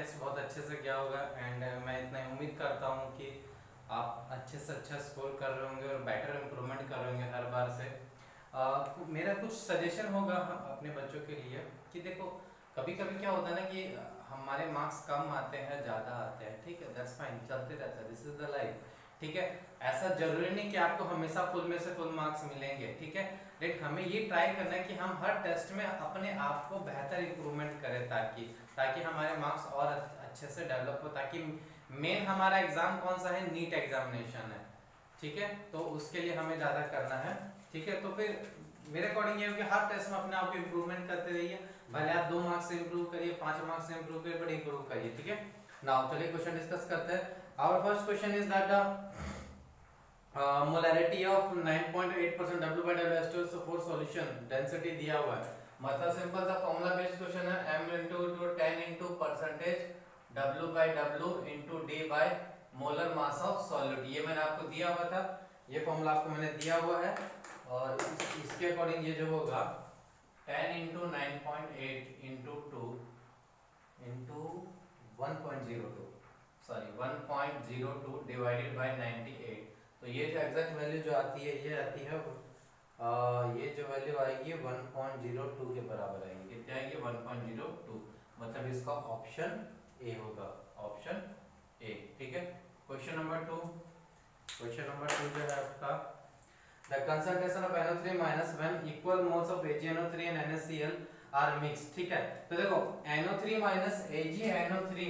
Test बहुत अच्छे से गया होगा एंड मैं इतना उम्मीद करता हूँ कि आप अच्छे से अच्छा स्कोर कर रहे होंगे और बेटर इम्प्रूवमेंट कर रहे होंगे हर बार से। मेरा कुछ सजेशन होगा अपने बच्चों के लिए कि देखो, कभी कभी क्या होता है ना कि हमारे मार्क्स कम आते हैं, ज़्यादा आते हैं, ठीक है, दैट्स फाइन, चलते रहता है, दिस इज द लाइफ, ठीक है। ऐसा जरूरी नहीं कि आपको हमेशा फुल में से फुल मार्क्स मिलेंगे, ठीक है। लेकिन हमें ये ट्राई करना है कि हम हर टेस्ट में अपने आप को बेहतर इम्प्रूवमेंट करें ताकि ताकि हमारे मार्क्स और अच्छे से डेवलप हो, ताकि मेन हमारा एग्जाम कौन सा है, नीट एग्जामिनेशन है, ठीक है। तो उसके लिए हमें ज़्यादा करना है, ठीक है। तो फिर मेरे अकॉर्डिंग ये हो कि हर टेस्ट में अपने आप को इम्प्रूवमेंट करते रहिए, भले आप 2 मार्क्स से इम्प्रूव करिए, 5 मार्क्स से इम्प्रूव करिए, बट इम्प्रूव करिए, ठीक है। नाउ चलिए क्वेश्चन डिस्कस करते हैं। Our first question is that molarity of 9.8% W/W for solution density दिया हुआ है, मतलब सिंपल सा फॉर्मूला बेस्ड क्वेश्चन है, m into 10 into percentage W/W into D by molar mass of solute. ये मैंने आपको दिया हुआ था, ये फॉर्मूला आपको मैंने दिया हुआ है और इसके अकॉर्डिंग ये जो होगा 10 into 9.8 into 2 into 1.02 sorry 1.02 divided by 98। तो ये जो एग्जैक्ट वैल्यू जो आती है ये आती है ये जो वैल्यू आएगी 1.02 के बराबर आएगी। कितनी आएगी? 1.02, मतलब इसका ऑप्शन ए होगा, ऑप्शन ए, ठीक है। क्वेश्चन नंबर 2, क्वेश्चन नंबर 2 जो है आपका the concentration of NO3 minus when equal moles of AgNO3 and NaCl are mixed, ठीक है। तो देखो NO3 minus AgNO3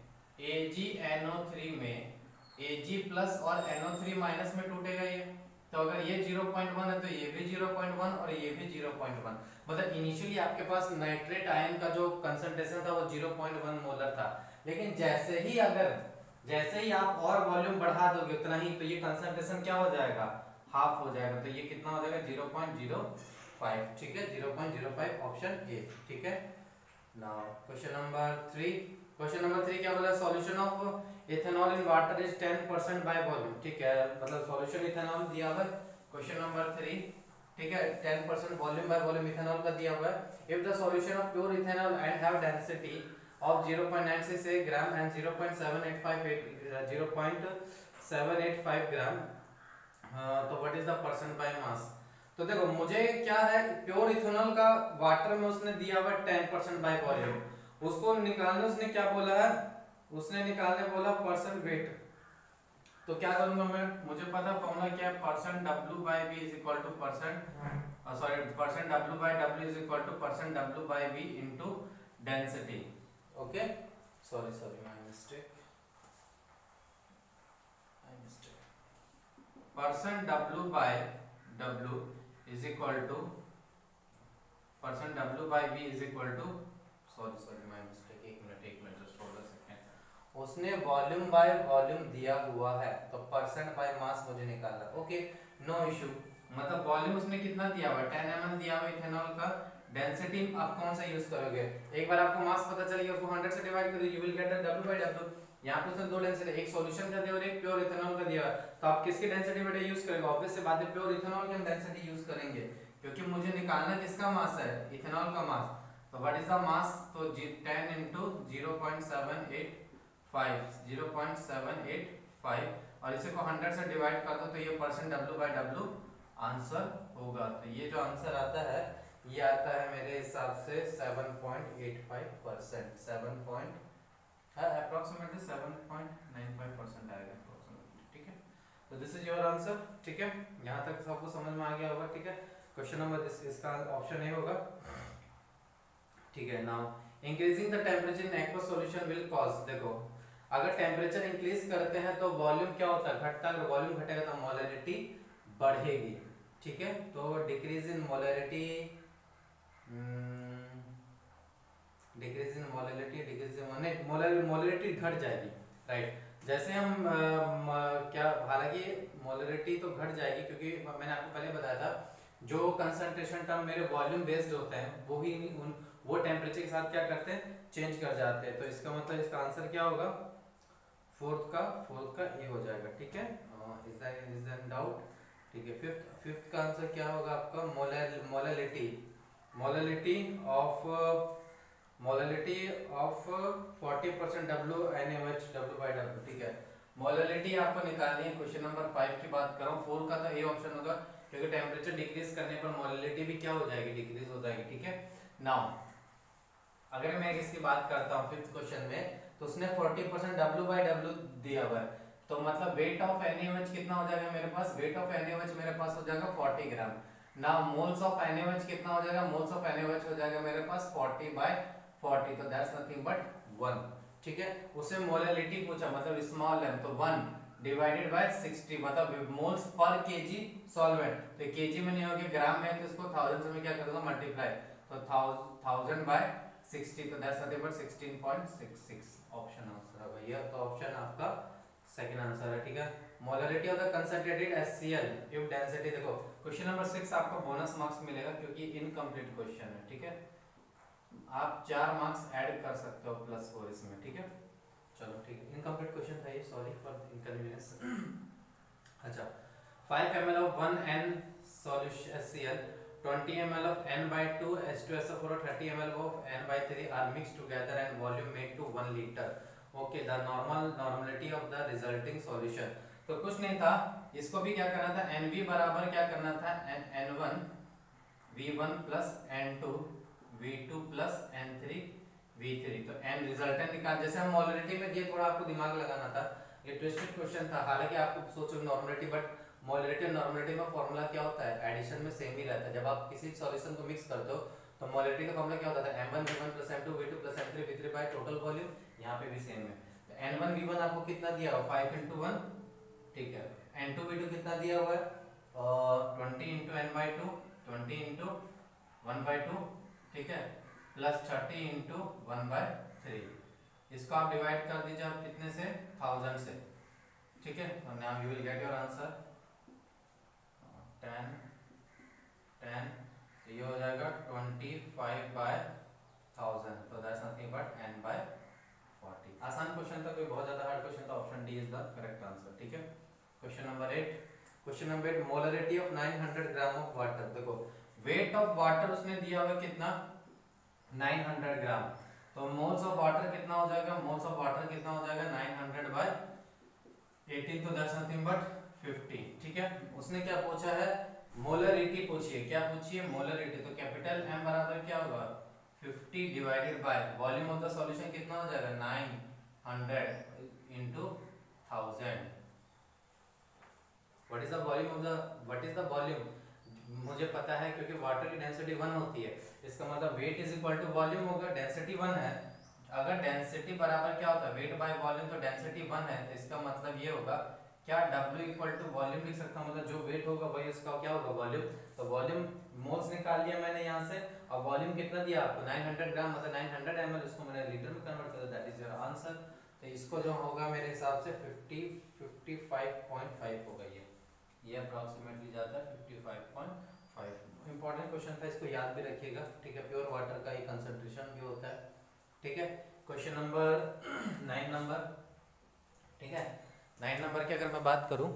में Ag प्लस और NO3 माइनस में टूटेगा ये, तो अगर ये 0.1 है तो ये भी 0.1 और ये भी 0.1, मतलब इनिशियली आपके पास नाइट्रेट आयन का जो कंसंट्रेशन था वो 0.1 मोलर था, लेकिन जैसे ही आप और वॉल्यूम बढ़ा दोगे उतना ही तो ये कंसंट्रेशन क्या हो जाएगा, हाफ हो जाएगा। तो ये कितना हो जाएगा? 0.05, ठीक है, 0.05 ऑप्शन ए, ठीक है। Now question number 3, question number 3 क्या बोला? Solution of ethanol in water is 10% by volume, ठीक है, मतलब सॉल्यूशन इथेनॉल दिया हुआ है क्वेश्चन नंबर 3, ठीक है, 10% वॉल्यूम बाय वॉल्यूम इथेनॉल का दिया हुआ है। If the solution of pure ethanol and have density of 0.968 gram and 0.785 gram, तो what is the percent by mass? तो देखो मुझे क्या है, प्योर इथेनॉल का वाटर में उसने दिया हुआ 10% बाय वॉल्यूम, उसको निकालने उसने क्या बोला है, उसने निकालने बोला परसेंट वेट। तो क्या करूंगा मैं, मुझे पता फॉर्मूला क्या है, percent W by V is equal to percent sorry percent W by W is equal to percent W by V into density. Okay, sorry my mistake, percent W by W is equal to percent W by V is equal to sorry my mistake, एक मिनट just hold a second. उसने volume by volume दिया हुआ है तो percent by mass मुझे निकालना, okay, no issue. मतलब वॉल्यूम उसने कितना दिया हुआ है, 10 ml दिया हुआ है इथेनॉल का, डेंसिटी आप कौन सा यूज करोगे, एक बार आपको मास पता चल गया उसको 100 से डिवाइड कर दो, you will get the W/W। यहां पे उसने दो डेंसिटी, एक सॉल्यूशन का दिया और एक प्योर इथेनॉल का दिया, तो आप किसकी डेंसिटी बेटा यूज करेंगे? ऑब्वियस सी बात है प्योर इथेनॉल की हम डेंसिटी यूज करेंगे, क्योंकि मुझे निकालना किसका मास है, इथेनॉल का मास। तो व्हाट इज द मास? तो 10 into 0.785 और इसे को 100 से डिवाइड कर दो तो ये परसेंट W/W आंसर होगा। तो ये जो आंसर आता है ये आता है मेरे हिसाब से 7.85%, 7.95% आएगा अप्रोक्सीमेटली, ठीक है। तो दिस इज योर आंसर, ठीक है, यहाँ तक सबको समझ में आ गया होगा, ठीक है। क्वेश्चन नंबर इसका ऑप्शन ए होगा, ठीक है। Now increasing the temperature in aqueous solution will cause, देखो अगर टेम्परेचर इंक्रीज करते हैं तो वॉल्यूम क्या होता है, घटता है, अगर वॉल्यूम घटेगा तो मोलैरिटी बढ़ेगी, ठीक है। तो decrease in molarity, decrease in molarity घट जाएगी, राइट। जैसे हम क्या, हालांकि मोलैरिटी तो घट जाएगी क्योंकि मैंने आपको पहले बताया था जो कंसंट्रेशन टर्म मेरे वॉल्यूम बेस्ड होते हैं वो ही वो टेम्परेचर के साथ क्या करते हैं, चेंज कर जाते हैं। तो इसका मतलब इसका आंसर क्या होगा, फोर्थ का ए हो जाएगा, ठीक है। इज दैट डाउट, ठीक है। फिफ्थ का आंसर क्या होगा आपका, molality of molality of 40% WnOH W/W, ठीक है। मोलैलिटी आपको निकालनी है। क्वेश्चन नंबर 5 की बात कर रहा हूँ, 4 का तो ए ऑप्शन होगा, क्योंकि टेम्परेचर डिक्रीज करने पर मोलैलिटी भी क्या हो जाएगी, डिक्रीज हो जाएगी, ठीक है। नाउ अगर मैं इसकी बात करता हूँ 5th क्वेश्चन में, तो उसने 40% W/W दिया हुआ है, तो मतलब वेट ऑफ NaOH कितना हो जाएगा मेरे पास, वेट ऑफ NaOH मेरे पास हो जाएगा 40 gram. Now moles of NaOH कितना हो जाएगा, मोल्स ऑफ NaOH हो जाएगा मेरे पास 40/40, तो दैट्स नथिंग बट 1, ठीक है। उससे मोलैलिटी पूछा, मतलब स्मॉल m, तो 1 डिवाइडेड बाय 60, मतलब मोल्स पर केजी सॉल्वेंट, तो केजी में नहीं होगी, ग्राम में है, तो इसको 1000 से मैं क्या कर दूंगा, मल्टीप्लाई, तो 1000/60, तो that's nothing but 16.66, option answer है भैया। तो ऑप्शन आपका सेकंड आंसर है, ठीक है। Molality of the concentrated HCl if density, देखो क्वेश्चन नंबर 6 आपको बोनस मार्क्स मिलेगा क्योंकि इनकम्प्लीट क्वेश्चन है, ठीक है। आप 4 मार्क्स ऐड कर सकते हो +4 इसमें, ठीक है। चलो ठीक है, इनकम्प्लीट क्वेश्चन था ये, सॉरी फॉर इनकन्वीनियंस। अच्छा, 5 ml of 1N solution HCl, 20 ml of N/2 H2SO4 और 30 ml of N/3 are mixed together and volume made to 1 liter. Okay, the normality of the resulting solution. तो कुछ नहीं था, इसको भी क्या करना था, NV बराबर क्या करना था, N1 V1 plus N2 V2 plus N3 V3, तो N रिजल्टेंट निकाल, जैसे हम मोलैलिटी में दिए, थोड़ा आपको दिमाग लगाना था, ये ट्विस्टेड क्वेश्चन था। हालांकि आपको सोचो नॉर्मलिटी, बट मोलैलिटी और नॉर्मलिटी में फॉर्मूला क्या होता है, एडिशन में सेम ही रहता है। जब आप किसी सॉल्यूशन को मिक्स करते हो तो मोलैलिटी का फॉर्मूला क्या होता था, M1 V1 plus M2 V2 plus M3 V3 by total volume, यहाँ पे भी सेम है। तो N1 V1 आपको कितना दिया हुआ, 5 × 1, ठीक है। N2 V2 कितना दिया हुआ है, 20 × N/2, 20 × 1/2, ठीक है, प्लस 30 × 1/3, इसको आप डिवाइड कर दीजिए आप कितने से, 1000 से, ठीक है। तो now you will get your answer 10 10, तो ये हो जाएगा 25/1000, तो दैट्स नथिंग बट N/40। आसान क्वेश्चन था, कोई बहुत ज्यादा हार्ड क्वेश्चन था, option D is the correct answer, ठीक है। Question number 8, question number 8, molality of 900 gram of water, देखो वेट ऑफ वाटर उसने दिया हुआ कितना, 900 ग्राम, तो मोल्स ऑफ वाटर कितना हो जाएगा, मोल्स ऑफ वाटर कितना हो जाएगा, 900/18, तो दैट्स नथिंग बट 50, ठीक है। उसने क्या पूछा है, मोलैरिटी पूछी है, क्या पूछी है, मोलैरिटी, तो कैपिटल M बराबर क्या होगा, 50 divided by volume of the solution कितना हो जाएगा, 900 × 1000। What is the volume of the, what is the volume, मुझे पता है क्योंकि वाटर की डेंसिटी 1 होती है, इसका मतलब weight is equal to volume होगा, डेंसिटी 1 है, अगर डेंसिटी बराबर क्या होता है, वेट बाय वॉल्यूम, तो डेंसिटी 1 है, तो इसका मतलब ये होगा क्या, W इक्वल टू वॉल्यूम लिख सकता हूँ, मतलब जो वेट होगा वही उसका क्या होगा, वॉल्यूम। तो वॉल्यूम मोल्स निकाल लिया मैंने यहाँ से, और वॉल्यूम कितना दिया आपको, 900 ग्राम, मतलब 900 ml, इसको मैंने लीटर में कन्वर्ट कर दिया, दैट इज योर आंसर। तो इसको जो होगा मेरे हिसाब से 55.5 होगा, ये अप्रॉक्सीमेटली जाता है 55.5। इंपॉर्टेंट क्वेश्चन था, इसको याद भी रखिएगा, ठीक है। प्योर वाटर का ही कंसंट्रेशन भी होता है, ठीक है। क्वेश्चन नंबर 9 नंबर, ठीक है। 9 नंबर की अगर मैं बात करूं,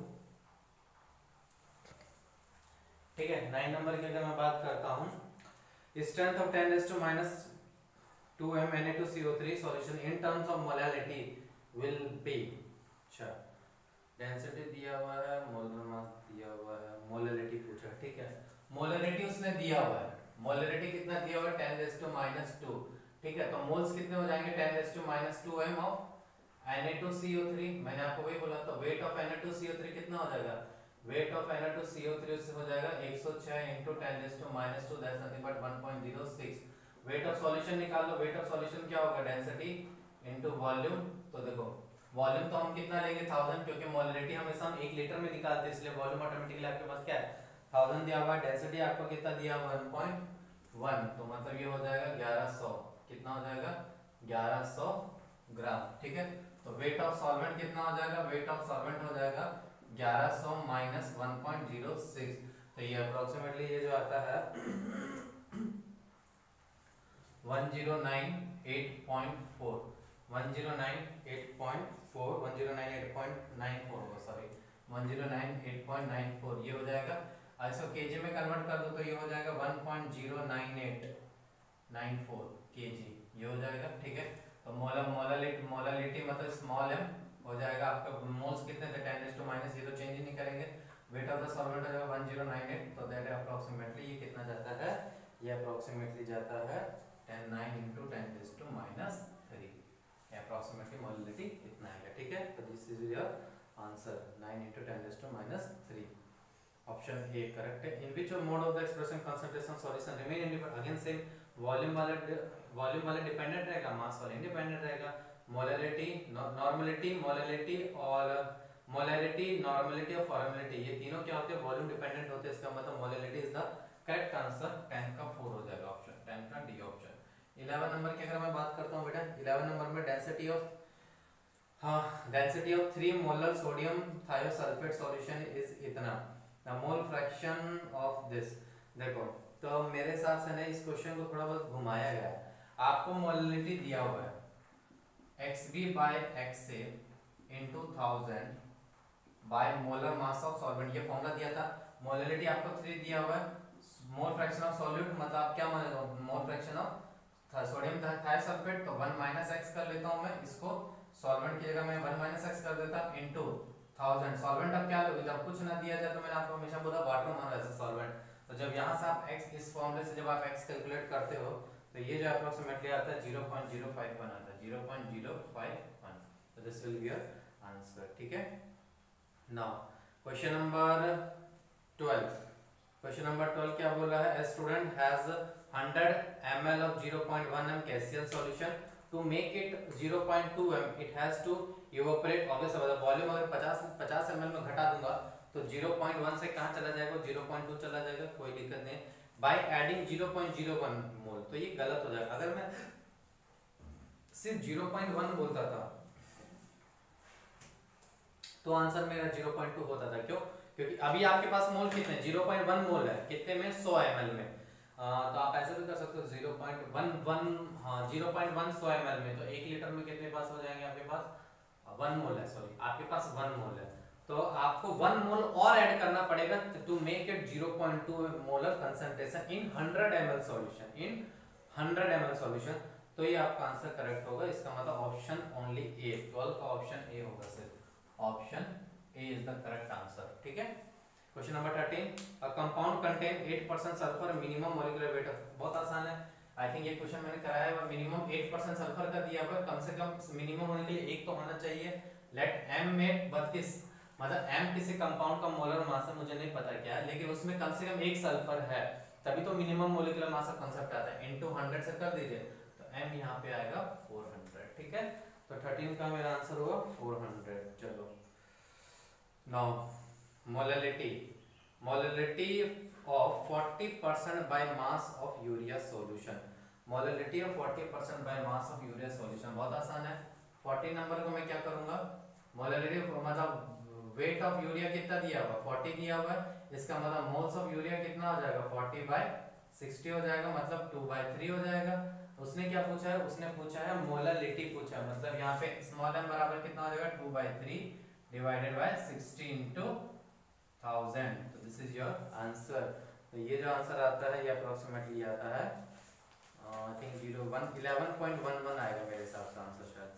ठीक है, 9 नंबर की अगर मैं बात करता हूं, strength of 10⁻² m Na2CO3 solution in terms of molality will be, अच्छा डेंसिटी दिया हुआ है, मोलर मास दिया हुआ है, मोलैलिटी पूछा, ठीक है। मोलैलिटी उसने दिया हुआ है, मोलैलिटी कितना दिया हुआ है, 10⁻², ठीक है। तो मोल्स कितने हो जाएंगे, 10⁻² m ऑफ Na2CO3, मैंने आपको वही बोला, तो वेट ऑफ Na2CO3 कितना हो जाएगा, वेट ऑफ Na2CO3 से हो जाएगा 106 × 10⁻², that's nothing but 1.06। Weight of solution निकाल लो, वेट ऑफ सॉल्यूशन क्या होगा, डेंसिटी इनटू वॉल्यूम, तो देखो वॉल्यूम तो हम कितना लेंगे, 1000, क्योंकि मोलैलिटी हमेशा हम 1 लीटर में निकालते हैं, इसलिए वॉल्यूम ऑटोमेटिकली आपके पास क्या है, 1000 दिया हुआ है, डेंसिटी आपको कितना दिया हुआ है, 1.1, तो मतलब ये हो जाएगा 1100, कितना हो जाएगा, 1100 ग्राम, ठीक है। तो वेट ऑफ सॉल्वेंट कितना हो जाएगा, वेट ऑफ सॉल्वेंट हो जाएगा 1100 माइनस 1.06, तो ये अप्रोक्सीमेटली ये जो आता है 1098.4, 1098.94 सॉरी 1098.94 ये हो जाएगा। इसको केजी में कन्वर्ट कर दो तो ये हो जाएगा 1.09894 केजी, ये हो जाएगा, ठीक है। तो मोलालिटी मतलब स्मॉल m हो जाएगा आपका, मोल्स कितने थे 10⁻⁻, ये तो चेंज ही नहीं करेंगे। वेट ऑफ द सॉल्वेंट हो जाएगा 1098, तो दैट अप्रोक्सीमेटली ये कितना जाता है, ये अप्रोक्सीमेटली जाता है 10⁹ × 10⁻³ अप्रोक्सीमेटली मोलालिटी इतना आएगा, ठीक है। तो this is your answer 9 × 10⁻³ option A correct है। In which mode of the expression concentration solution remain independent, again same volume वाला डिपेंडेंट रहेगा, मास वाला इंडिपेंडेंट रहेगा। मोलैलिटी नॉर्मलिटी और फॉर्मेलिटी ये तीनों क्या होते हैं, वॉल्यूम डिपेंडेंट होते हैं। इसका मतलब molality is the correct answer, 10 का 4 हो जाएगा ऑप्शन, 10 का डी ऑप्शन। 11 नंबर की अगर मैं बात करता हूं बेटा, 11 नंबर में density of 3 molar sodium thiosulphate solution is इतना, the mole fraction of this. देखो तो मेरे हिसाब से ना इस क्वेश्चन को थोड़ा बहुत घुमाया गया है। आपको मोलैलिटी दिया हुआ है XB/XA × 1000 by molar mass of solvent, ये फॉर्मूला दिया था। मोलैलिटी आपको 3 दिया हुआ है, मोल फ्रैक्शन ऑफ सॉल्यूट मतलब आप क्या मान लो, mole fraction of sodium thiosulphate, तो 1 - x कर लेता हूं मैं इसको, सॉल्वेंट की जगह मैं 1 - x कर देता इनटू 1000। सॉल्वेंट अब क्या लोगे, जब कुछ ना दिया जाए तो मैंने आपको हमेशा बोला वाटर मानो ऐसे सॉल्वेंट, तो जब यहाँ से आप x इस फॉर्मूले से जब आप x कैलकुलेट करते हो तो ये जो अप्रोक्सीमेटली आता है 0.051 आता है, 0.051। तो this will be your answer, ठीक है। Now question number 12, question number 12 क्या बोल रहा है, a student has 100 ml of 0.1 m KCl solution, to make it 0.2 m it has to evaporate, obviously मतलब वॉल्यूम अगर 50 ml में घटा दूंगा तो 0.1 से कहां चला जाएगा, 0.2 चला जाएगा, कोई दिक्कत नहीं। बाय एडिंग 0.01 मोल, तो ये गलत हो जाएगा। अगर मैं सिर्फ 0.1 बोलता था तो आंसर मेरा 0.2 होता था, क्यों, क्योंकि अभी आपके पास मोल कितने, 0.1 मोल है, कितने में, 100 ml में। तो आप ऐसे भी कर सकते हो 0.11, हाँ 0.1 100 ml में, तो 1 लीटर में कितने पास हो जाएंगे आपके पास, 1 मोल है, सॉरी आपके पास 1 मोल है, तो आपको 1 मोल और ऐड करना पड़ेगा to make it 0.2 molar concentration in 100 ml solution, in 100 ml solution. तो ये आपका आंसर करेक्ट होगा, इसका मतलब ऑप्शन ओनली ए, 12 का ऑप्शन ए होगा, सिर्फ option A is the correct answer, ठीक है। Question number 13, a compound contain 8% sulphur, minimum molecular weight, बहुत आसान है, आई थिंक ये क्वेश्चन मैंने कराया है। मिनिमम 8% सल्फर का दिया हुआ है, कम से कम मिनिमम होने के लिए 1 तो होना चाहिए। लेट m में 32, मतलब m किसी कंपाउंड का मोलर मास है, मुझे नहीं पता क्या है, लेकिन उसमें कम से कम 1 सल्फर है, तभी तो मिनिमम मॉलिक्यूलर मास का कांसेप्ट आता है। इनटू 100 से कर दीजिए तो m यहाँ पे आएगा 400, ठीक है। तो 13 का मेरा आंसर होगा 400। चलो now molality of 40% by mass of urea solution, molality of 40% by mass of urea solution, बहुत आसान है। 40 नंबर को मैं क्या करूंगा, मोलैलिटी मतलब वेट ऑफ यूरिया कितना दिया हुआ, 40 दिया हुआ है, इसका मतलब मोल्स ऑफ यूरिया कितना हो जाएगा, 40/60 हो जाएगा, मतलब 2/3 हो जाएगा। उसने क्या पूछा है, उसने पूछा है मोलैलिटी पूछा है, मतलब यहाँ पे स्मॉल m बराबर कितना हो जाएगा, 2/3 डिवाइडेड बाय 60 × 1000। तो दिस इज योर आंसर। तो ये जो आंसर आता है ये अप्रोक्सीमेटली आता है आई थिंक 11.11 आएगा मेरे हिसाब से आंसर, शायद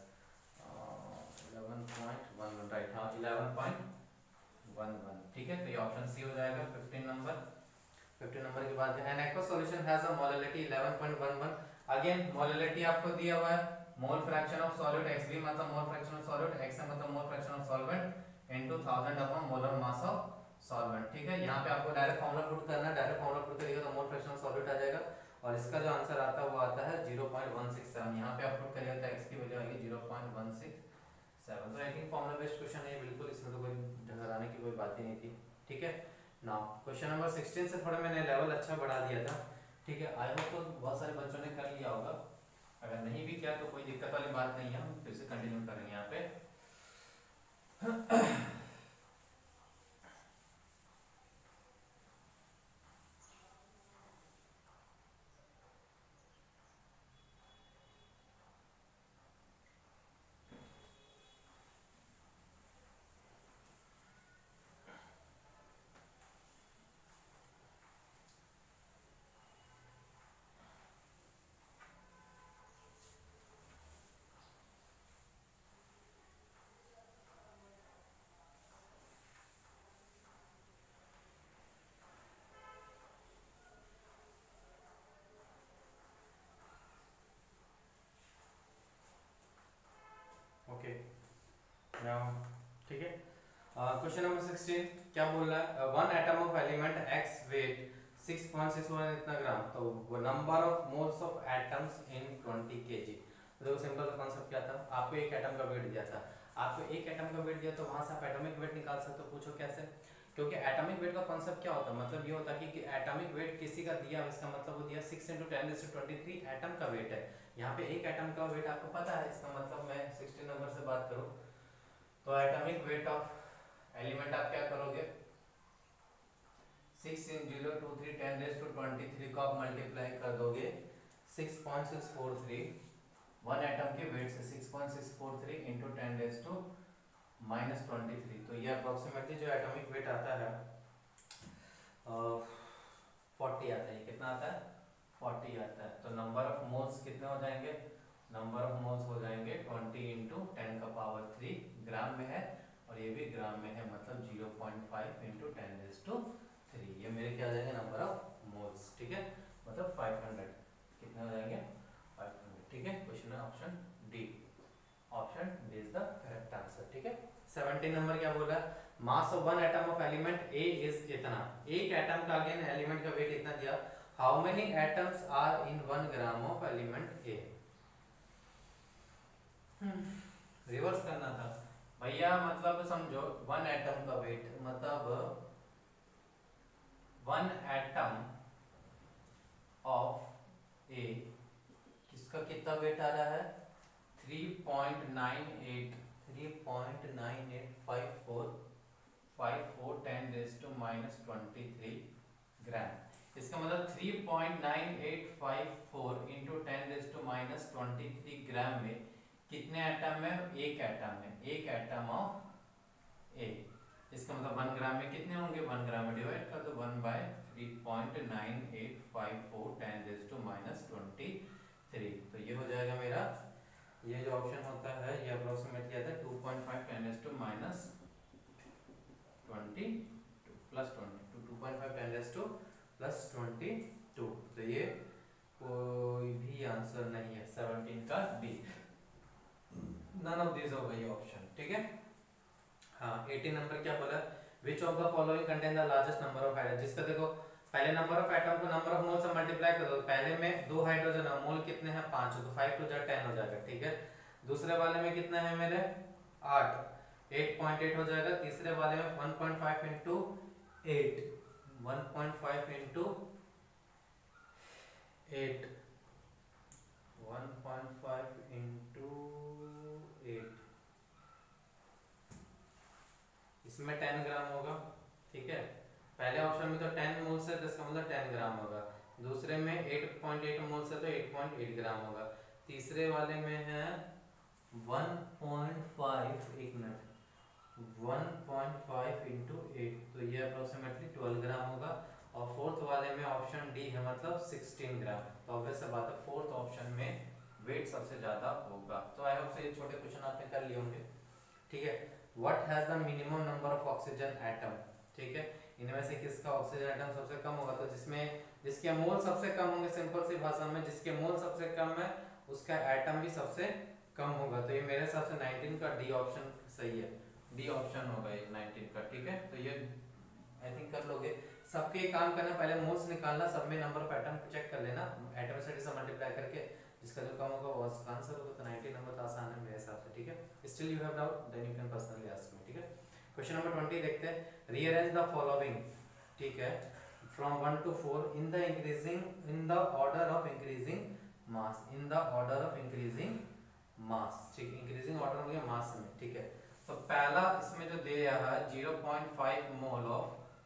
11.11 राइट, हाँ 11.11, ठीक है। तो ये ऑप्शन सी हो जाएगा 15 नंबर की बात है। An aqueous solution has a molality 11.11, again molality आपको दिया हुआ है, mole fraction of solute Xb मतलब mole fraction of solute, X मतलब mole fraction of solvent into 1000 upon molar mass of solvent, ठीक है। यहाँ पे आपको डायरेक्ट फॉर्मूला पुट करना है, डायरेक्ट फॉर्मूला पुट करिएगा तो मोल फ्रैक्शन ऑफ सॉल्वेंट आ जाएगा, और इसका जो आंसर आता है वो आता है 0.167। यहाँ पे आप पुट करिएगा तो x की वैल्यू आएगी 0.167। तो I think formula based question है बिल्कुल, इसमें तो कोई घबराने की कोई बात ही नहीं थी, ठीक है। नाउ क्वेश्चन नंबर 16 से थोड़ा मैंने लेवल अच्छा बढ़ा दिया था, ठीक है। आई होप तो बहुत सारे बच्चों ने कर लिया होगा, अगर नहीं भी किया तो कोई दिक्कत वाली बात नहीं है, हम फिर से कंटिन्यू करेंगे यहाँ पे। क्वेश्चन नंबर 16 क्या बोल रहा है, one atom of element x weight 6.61 इतना ग्राम, तो number of moles of atoms in 20 kg। तो देखो सिंपल सा कॉन्सेप्ट क्या था, आपको एक एटम का वेट दिया था, आपको एक एटम का वेट दिया तो वहां से आप एटॉमिक वेट निकाल सकते हो। पूछो कैसे, क्योंकि एटॉमिक वेट का कॉन्सेप्ट क्या होता है, मतलब ये होता है कि एटॉमिक वेट किसी का दिया, इसका मतलब वो दिया 6 × 10⁻23 एटम का वेट है। यहाँ पे एक एटम का वेट आपको पता है, इसका मतलब मैं 16 नंबर से बात करूँ तो एटॉमिक वेट ऑफ एलिमेंट आप क्या करोगे, 6 × 023 10⁻23 को आप मल्टीप्लाई कर दोगे 6.643, वन एटम के वेट से 6.643 इंटू 10⁻⁻23, तो ये अप्रोक्सीमेटली जो एटॉमिक वेट आता है 40 आता है। कितना आता है, 40 आता है। तो नंबर ऑफ मोल्स कितने हो जाएंगे, नंबर ऑफ मोल्स हो जाएंगे 20 × 10⁻³ ग्राम में है, और ये भी ग्राम में है, मतलब 0.5 × 10⁻³ ये मेरे क्या आ जाएंगे नंबर ऑफ मोल्स, ठीक है, मतलब 500 कितने हो जाएंगे 500, ठीक है। क्वेश्चन है option D, option D is the correct answer, ठीक है। 17 नंबर क्या बोल रहा है, mass of one atom of element A is इतना, एक एटम का अगेन एलिमेंट का वेट इतना दिया, how many atoms are in 1 gram of element A. Reverse करना था भैया, मतलब समझो वन एटम का वेट, मतलब वन एटम ऑफ ए किसका कितना वेट आ रहा है, 3.9854 ग्राम। इसका मतलब 3.9854 इंटू 10⁻23 ग्राम में कितने एटम है, एक एटम है, एक एटम ऑफ ए। इसका मतलब 1 ग्राम में कितने होंगे, 1 ग्राम में डिवाइड कर दो 1/3.9854 10⁻23, तो ये हो जाएगा मेरा, ये जो ऑप्शन होता है ये अप्रोक्सीमेटली आता है 2.5 10⁻⁻22 प्लस 22, 2.5 10⁻+22, तो ये कोई भी आंसर नहीं है 17 का बी, नन ऑफ दिस होगा ये ऑप्शन, ठीक है। हाँ 18 नंबर क्या बोला, which of the following contain the largest number of atom, जिसका देखो पहले नंबर ऑफ एटम को नंबर ऑफ मोल से मल्टीप्लाई कर दो, पहले में 2 हाइड्रोजन है, मोल कितने हैं 5, तो 5 × 2 = 10 हो जाएगा, ठीक है। दूसरे वाले में कितने हैं मेरे 8, 8.8 हो जाएगा। तीसरे वाले में 1.5 × 8, 1.5 × 8, 1.5 × 8, इसमें 10 ग्राम होगा, ठीक है। पहले ऑप्शन में तो 10 मोल्स है तो इसका मतलब 10 ग्राम होगा, दूसरे में 8.8 मोल्स है तो 8.8 ग्राम होगा, तीसरे वाले में है 1.5, एक मिनट, 1.5 × 8, तो ये अप्रोक्सीमेटली 12 ग्राम होगा, और फोर्थ वाले में ऑप्शन डी है मतलब 16 ग्राम, तो ऑब्वियस सी बात है फोर्थ ऑप्शन में वेट सबसे ज्यादा होगा। तो आई होप से ये छोटे क्वेश्चन आपने कर लिए होंगे, ठीक है। What has the minimum number of oxygen atom, ठीक है, इनमें से किसका ऑक्सीजन एटम सबसे कम होगा, तो जिसके मोल सबसे कम होंगे, सिंपल सी भाषा में जिसके मोल सबसे कम है उसका एटम भी सबसे कम होगा, तो ये मेरे हिसाब से 19 का डी ऑप्शन सही है, डी ऑप्शन होगा ये 19 का, ठीक है। तो ये आई थिंक कर लोगे, सबके काम करना, पहले मोल्स निकालना, सब में नंबर ऑफ एटम चेक कर लेना, एटॉमिसिटी से मल्टीप्लाई करके जिसका जो कम होगा वो उसका आंसर होगा, तो 19 नंबर तो आसान है मेरे हिसाब से, ठीक है। Still you have doubt then you can personally ask me, ठीक है। क्वेश्चन नंबर 20 देखते हैं, रीअरेंज द फॉलोइंग, ठीक है, from 1 to 4 in the order of increasing mass, in the order of increasing mass, ठीक, इंक्रीजिंग ऑर्डर हो गया मास में, ठीक है। तो पहला इसमें जो दे रहा है 0.5 मोल ऑफ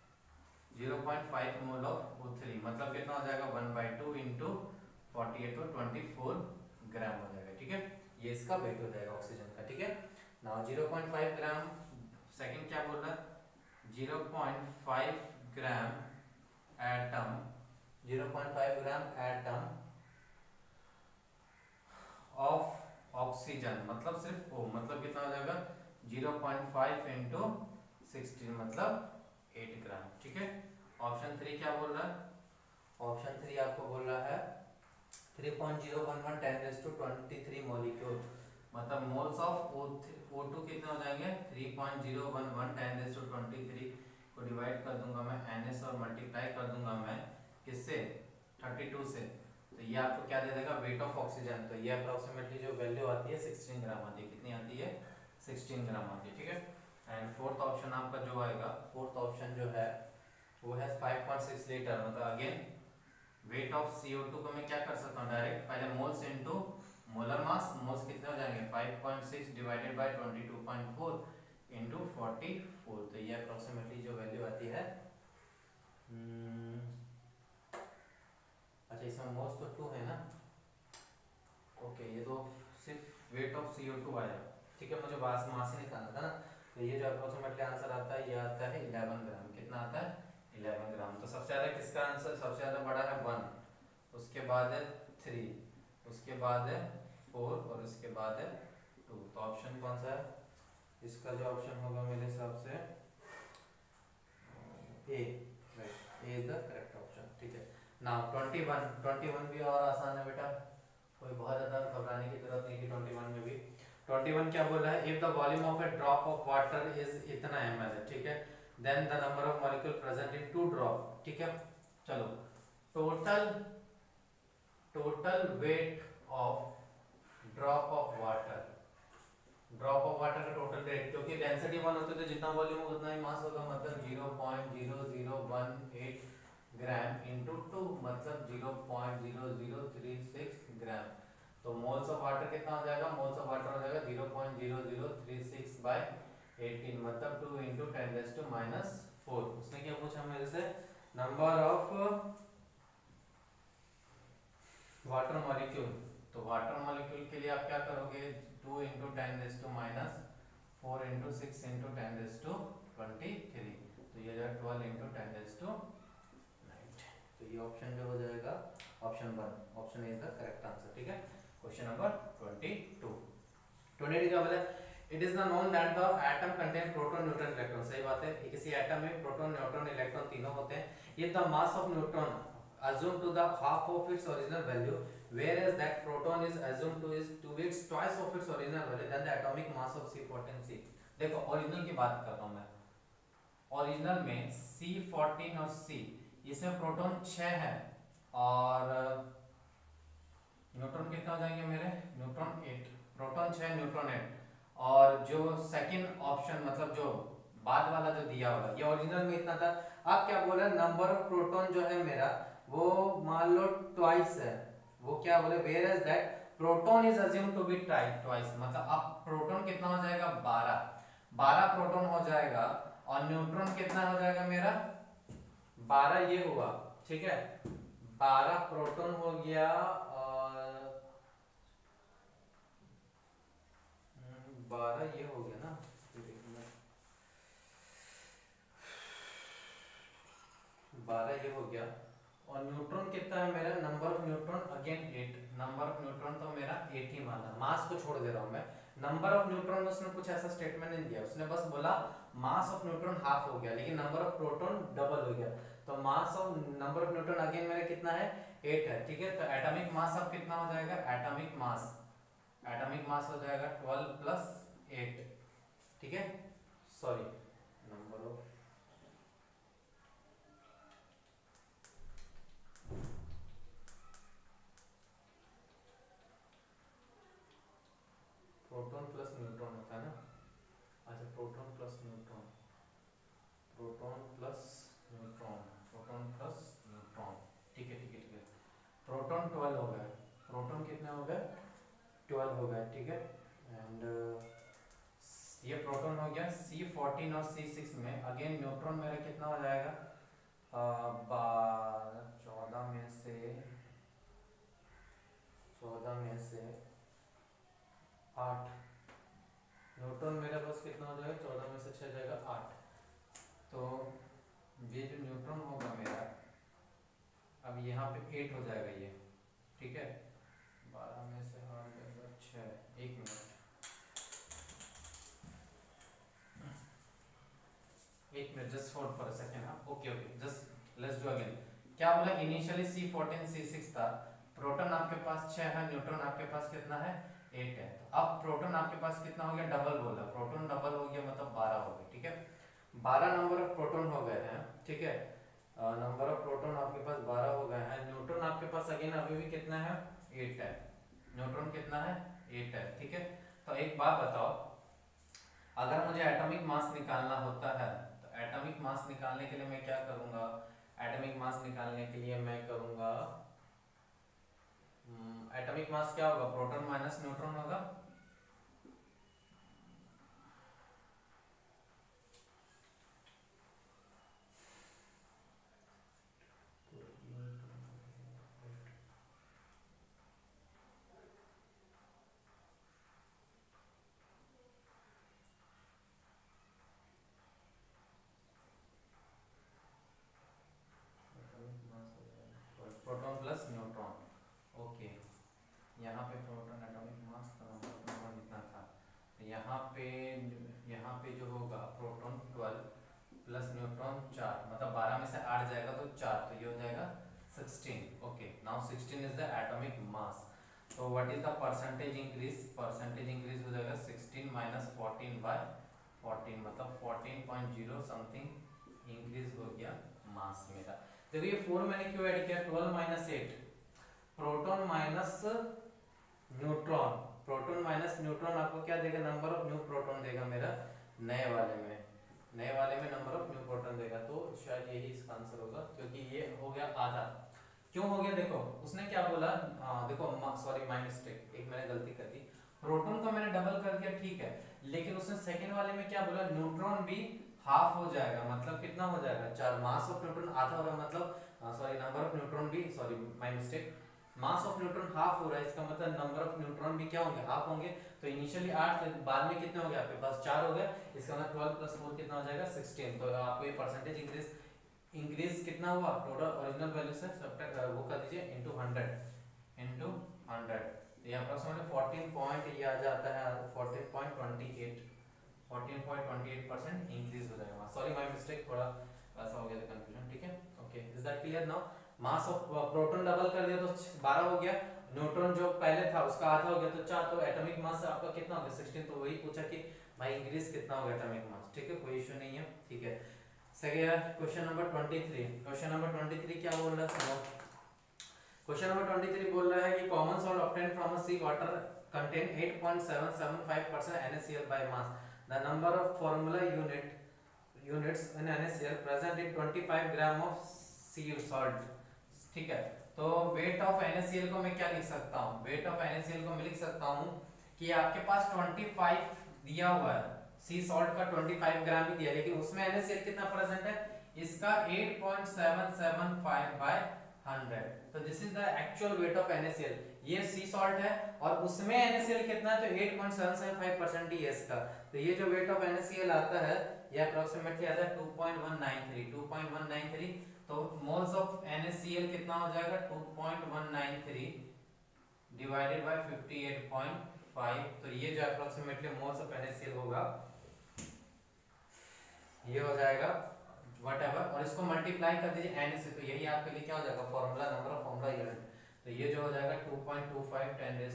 O3, मतलब कितना हो जाएगा 1/2 × 48 तो 24 ग्राम हो जाएगा, ठीक है। ये इसका वेट हो जाएगा ऑक्सीजन का, ठीक है। नाउ 0.5 ग्राम, सेकंड क्या बोल रहा है 0.5 gram atom, 0.5 gram atom of oxygen, मतलब सिर्फ O, मतलब कितना हो जाएगा 0.5 × 16 मतलब 8 ग्राम, ठीक है। ऑप्शन 3 क्या बोल रहा है, ऑप्शन 3 आपको बोल रहा है 3.011 10⁻23 मॉलिक्यूल, मतलब मोल्स ऑफ O2 कितने हो जाएंगे 3.011 10⁻23 को डिवाइड कर दूंगा मैं NS और मल्टीप्लाई कर दूंगा मैं किससे 32 से, तो ये आपको क्या दे देगा वेट ऑफ ऑक्सीजन। तो ये अप्रोक्सीमेटली जो वैल्यू आती है 16 ग्राम आती है। कितनी आती है 16 ग्राम आती है, ठीक है। एंड फोर्थ ऑप्शन आपका जो आएगा, फोर्थ ऑप्शन जो है वो है 5.6 लीटर। मतलब अगेन वेट ऑफ CO2 को मैं क्या कर सकता हूँ डायरेक्ट, पहले moles into molar mass, moles कितने हो जाएंगे 5.6 डिवाइडेड बाय 22.4 इनटू 44। तो ये अप्रोक्सीमेटली जो वैल्यू आती है अच्छा इसमें मोल्स तो 2 है ना, ओके ये तो सिर्फ वेट ऑफ CO2 आया, ठीक है। मुझे मास ही निकालना था ना, तो ये जो अप्रोक्सीमेटली आंसर आता है ये आता है 11 ग्राम। कितना आता है 11 ग्राम। तो सबसे ज्यादा किसका आंसर सबसे ज्यादा बड़ा है 1, उसके बाद है 3, उसके बाद है 4 और उसके बाद है 2। तो ऑप्शन कौन सा है इसका, जो ऑप्शन होगा मेरे हिसाब से A, right, A is the correct option, ठीक है। नाउ 21 भी और आसान है बेटा, कोई बहुत ज्यादा घबराने की जरूरत नहीं कि 21 में भी। 21 क्या बोला है, if the volume of a drop of water is इतना ml है, ठीक है, then the number of molecule present in 2 drop, ठीक है। चलो total weight of drop of water, drop of water का टोटल वेट, क्योंकि डेंसिटी 1 होती है तो जितना वॉल्यूम होगा उतना ही मास होगा, मतलब 0.0018 ग्राम इंटू 2 मतलब 0.0036 ग्राम। तो मोल्स ऑफ वाटर कितना हो जाएगा, मोल्स ऑफ वाटर हो जाएगा 0.0036 बाय 18 मतलब 2 इंटू 10⁻⁴। उसने क्या पूछा मेरे से, नंबर ऑफ वाटर मॉलिक्यूल। तो वाटर मॉलिक्यूल के लिए आप क्या करोगे 2 इंटू 10⁻⁴ इंटू 6 इंटू 10⁻23। तो ये जो 12 इंटू 10⁻⁹। तो ये ऑप्शन जो हो जाएगा option 1, option A is the correct answer, ठीक है। क्वेश्चन नंबर 22 क्या बोला, it is the known that the atom contain proton neutron electron. सही बात है, किसी एटम में प्रोटॉन न्यूट्रॉन इलेक्ट्रॉन तीनों होते हैं। ये the mass of neutron assumed to the half of its original value, whereas that proton is assumed to its twice of its original value than the atomic mass of C14C। देखो original की बात कर रहा हूं मैं, original में C14 और C इसमें प्रोटॉन 6 है और न्यूट्रॉन कितना हो जाएंगे मेरे, न्यूट्रॉन 8, प्रोटॉन 6 न्यूट्रॉन 8। और जो सेकंड ऑप्शन मतलब जो बाद वाला जो दिया होगा ये ओरिजिनल में इतना था। अब क्या बोल रहा है, नंबर ऑफ प्रोटॉन जो है मेरा वो मान लो ट्वाइस है, वो क्या बोले whereas that proton is assumed to be twice, मतलब अब प्रोटॉन कितना हो जाएगा 12 प्रोटॉन हो जाएगा और न्यूट्रॉन कितना हो जाएगा मेरा 12 ये हुआ, ठीक है, 12 प्रोटॉन हो गया और 12 ये हो गया ना, 12 ये हो गया और न्यूट्रॉन कितना है मेरा, number of neutron again 8, number of neutron तो मेरा 8 ही माना, मास को छोड़ दे रहा हूं मैं। नंबर ऑफ न्यूट्रॉन में उसने कुछ ऐसा स्टेटमेंट नहीं दिया, उसने बस बोला मास ऑफ न्यूट्रॉन हाफ हो गया लेकिन नंबर ऑफ प्रोटॉन डबल हो गया। तो mass of number of neutron again मेरा कितना है 8 है, ठीक है। तो एटॉमिक मास अब कितना हो जाएगा, एटॉमिक मास हो जाएगा 12 प्लस 8, ठीक है, sorry number of proton plus neutron होता है ना, अच्छा प्रोटॉन प्लस न्यूट्रॉन, ठीक है, प्रोटॉन 12 हो गया, प्रोटॉन कितने हो गए 12 हो गए, ठीक है। एंड ये प्रोटॉन हो गया C14 और C6 में, अगेन न्यूट्रॉन मेरा कितना हो जाएगा 14 में से 8, न्यूट्रॉन मेरे पास कितना हो जाएगा 14 में से 6 जाएगा 8। तो ये जो न्यूट्रॉन होगा मेरा अब यहाँ पे 8 हो जाएगा ये, ठीक है, 12 में से 8 जाएगा 6, 1 minute just hold for a second. Okay just let's do again. क्या बोला, इनिशियली C14 C6 था, प्रोटॉन आपके पास 6 है, न्यूट्रॉन आपके पास कितना है 8 है। तो अब प्रोटॉन आपके पास कितना हो गया, डबल बोला, प्रोटॉन डबल हो गया मतलब 12 हो गए, ठीक है। 12 नंबर ऑफ प्रोटॉन हो गए हैं, ठीक है। नंबर ऑफ प्रोटॉन आपके पास 12 हो गए हैं। न्यूट्रॉन आपके पास अगेन अभी भी कितना है, 8 है। न्यूट्रॉन कितना है, 8 है, ठीक है। तो एक बात बताओ, अगर मुझे एटॉमिक मास निकालना होता है तो एटॉमिक मास निकालने के लिए मैं क्या करूंगा, एटॉमिक मास निकालने के लिए मैं करूंगा, एटॉमिक मास क्या होगा, प्रोटॉन माइनस न्यूट्रॉन होगा। Proton plus neutron, okay. यहाँ पे प्रोटॉन एटॉमिक मास का नंबर प्रोटॉन इतना था, यहाँ पे जो होगा प्रोटॉन 12 प्लस न्यूट्रॉन 4, मतलब 12 में से 8 जाएगा तो 4, तो ये हो जाएगा 16। Okay, now 16 is the atomic mass. तो what is the percentage increase, percentage increase हो जाएगा 16 माइनस 14 बाय 14, मतलब 14.0 समथिंग इंक्रीज हो गया मास मेरा। देखो ये 4 मैंने क्यों ऐड किया, 12 minus 8, proton minus neutron, proton minus neutron आपको क्या देगा, नंबर ऑफ न्यू प्रोटॉन देगा मेरा नए वाले में, नए वाले में नंबर ऑफ न्यू प्रोटॉन देगा। तो शायद यही इसका आंसर होगा, क्योंकि ये हो गया आधा। क्यों हो गया, देखो उसने क्या बोला, देखो सॉरी माय मिस्टेक, एक मैंने गलती कर दी, प्रोटॉन को मैंने डबल कर दिया, ठीक है, लेकिन उसने सेकंड वाले में क्या बोला, न्यूट्रॉन भी हाफ हो जाएगा, मतलब कितना हो जाएगा 4, मास ऑफ न्यूट्रॉन आधा हो रहा है, मतलब सॉरी नंबर ऑफ न्यूट्रॉन भी, sorry my mistake, mass of neutron half हो रहा है, इसका मतलब नंबर ऑफ न्यूट्रॉन भी क्या होंगे, हाफ होंगे। तो इनिशियली 8 थे, बाद में कितने हो गए आपके पास 4 हो गए, इसका मतलब 12 प्लस 4 कितना हो जाएगा 16। तो आपको ये परसेंटेज इंक्रीज कितना हुआ, टोटल ओरिजिनल वैल्यू से सब्ट्रैक्ट वो कर दीजिए इनटू 100, इनटू 100, तो ये अप्रोक्सीमेटली 14 पॉइंट ये आ जाता है 14.28, 14.28% इंक्रीज हो जाएगा। सॉरी माय मिस्टेक, थोड़ा ऐसा हो गया था कंफ्यूजन, ठीक है। Okay, is that clear now. Mass of proton double कर दिया तो 12 हो गया, न्यूट्रॉन जो पहले था उसका आधा हो गया तो 4, तो एटॉमिक मास आपका कितना हो गया 16। तो वही पूछा कि भाई इंक्रीज कितना होगा एटॉमिक मास, ठीक है, कोई इशू नहीं है, ठीक है। Second question number 23, question number 23 क्या बोल रहा है सुनो। क्वेश्चन नंबर 23 बोल रहा है कि common salt obtained from a sea water contain 8.775% NaCl by mass, the number of formula units in NaCl present in 25 gram of sea salt, ठीक है। तो वेट ऑफ NaCl को मैं क्या लिख सकता हूँ, वेट ऑफ NaCl को मैं लिख सकता हूँ कि आपके पास 25 दिया हुआ है, सी सॉल्ट का 25 ग्राम ही दिया, लेकिन उसमें NaCl कितना प्रेजेंट है, इसका 8.775 बाय 100, तो this is the actual weight of NaCl। ये सी सॉल्ट है और उसमें NaCl कितना है, तो 8.775% ही है इसका। तो ये जो वेट ऑफ NaCl आता है ये अप्रोक्सीमेटली आता है 2.193, तो मोल्स ऑफ NaCl कितना हो जाएगा 2.193 डिवाइडेड बाय 58.5, तो ये जो अप्रोक्सीमेटली मोल्स ऑफ NaCl होगा ये हो जाएगा व्हाटएवर, और इसको मल्टीप्लाई कर दीजिए n से, तो यही आपके लिए क्या हो जाएगा formula, number of formula unit, तो ये जो हो जाएगा 2.25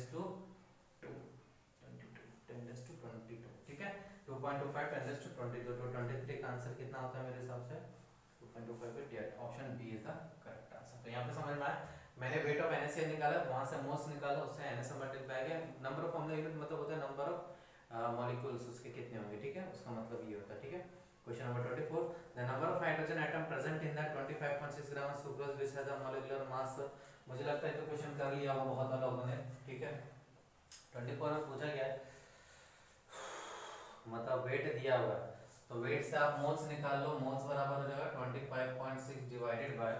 10^22, ठीक है, 2.25 10^22, तो 23 का आंसर कितना होता है मेरे हिसाब से 2.25 पे D, option B is the correct answer. तो यहाँ पे समझ में आया, मैंने वेट ऑफ NaCl निकाला, वहां से मोल्स निकाला, उससे n से मल्टीप्लाई किया, नंबर ऑफ फॉर्मूला यूनिट मतलब होता है नंबर ऑफ मॉलिक्यूल्स उसके कितने होंगे, ठीक है, उसका मतलब ये होता है, ठीक है। Question number 24, the number of hydrogen atom present in that 25.6 gram of sucrose which has a molecular mass, मुझे लगता है तो क्वेश्चन कर लिया होगा बहुत वाला लोगों ने, ठीक है। 24 में पूछा गया है, मतलब वेट दिया हुआ है, तो वेट से आप मोल्स निकाल लो, मोल्स बराबर हो जाएगा 25.6 डिवाइडेड बाय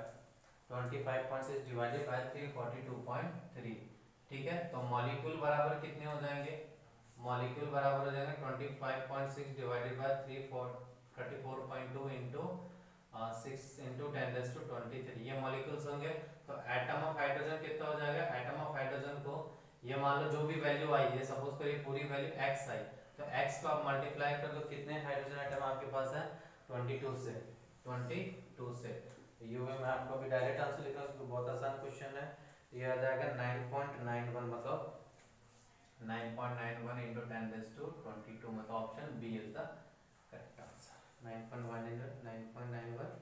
342.3, ठीक है। तो मॉलिक्यूल बराबर कितने हो जाएंगे, मॉलिक्यूल बराबर हो जाएगा 25.6 डिवाइडेड बाय 34.2 इंटू 6 इंटू 10^23, ये मॉलिक्यूल्स होंगे। तो एटम ऑफ हाइड्रोजन कितना हो जाएगा, एटम ऑफ हाइड्रोजन को ये मान लो जो भी वैल्यू आई है, सपोज करिए पूरी वैल्यू x आई, तो x को आप मल्टीप्लाई कर लो, कितने हाइड्रोजन एटम आपके पास है 22 से, तो ये मैं आपको अभी डायरेक्ट आंसर लिखा हूं, बहुत आसान क्वेश्चन है, ये आ जाएगा 9.91, मतलब 9.91 into 10 raised to 22, मतलब option B is the correct answer. 9.1 into 9.91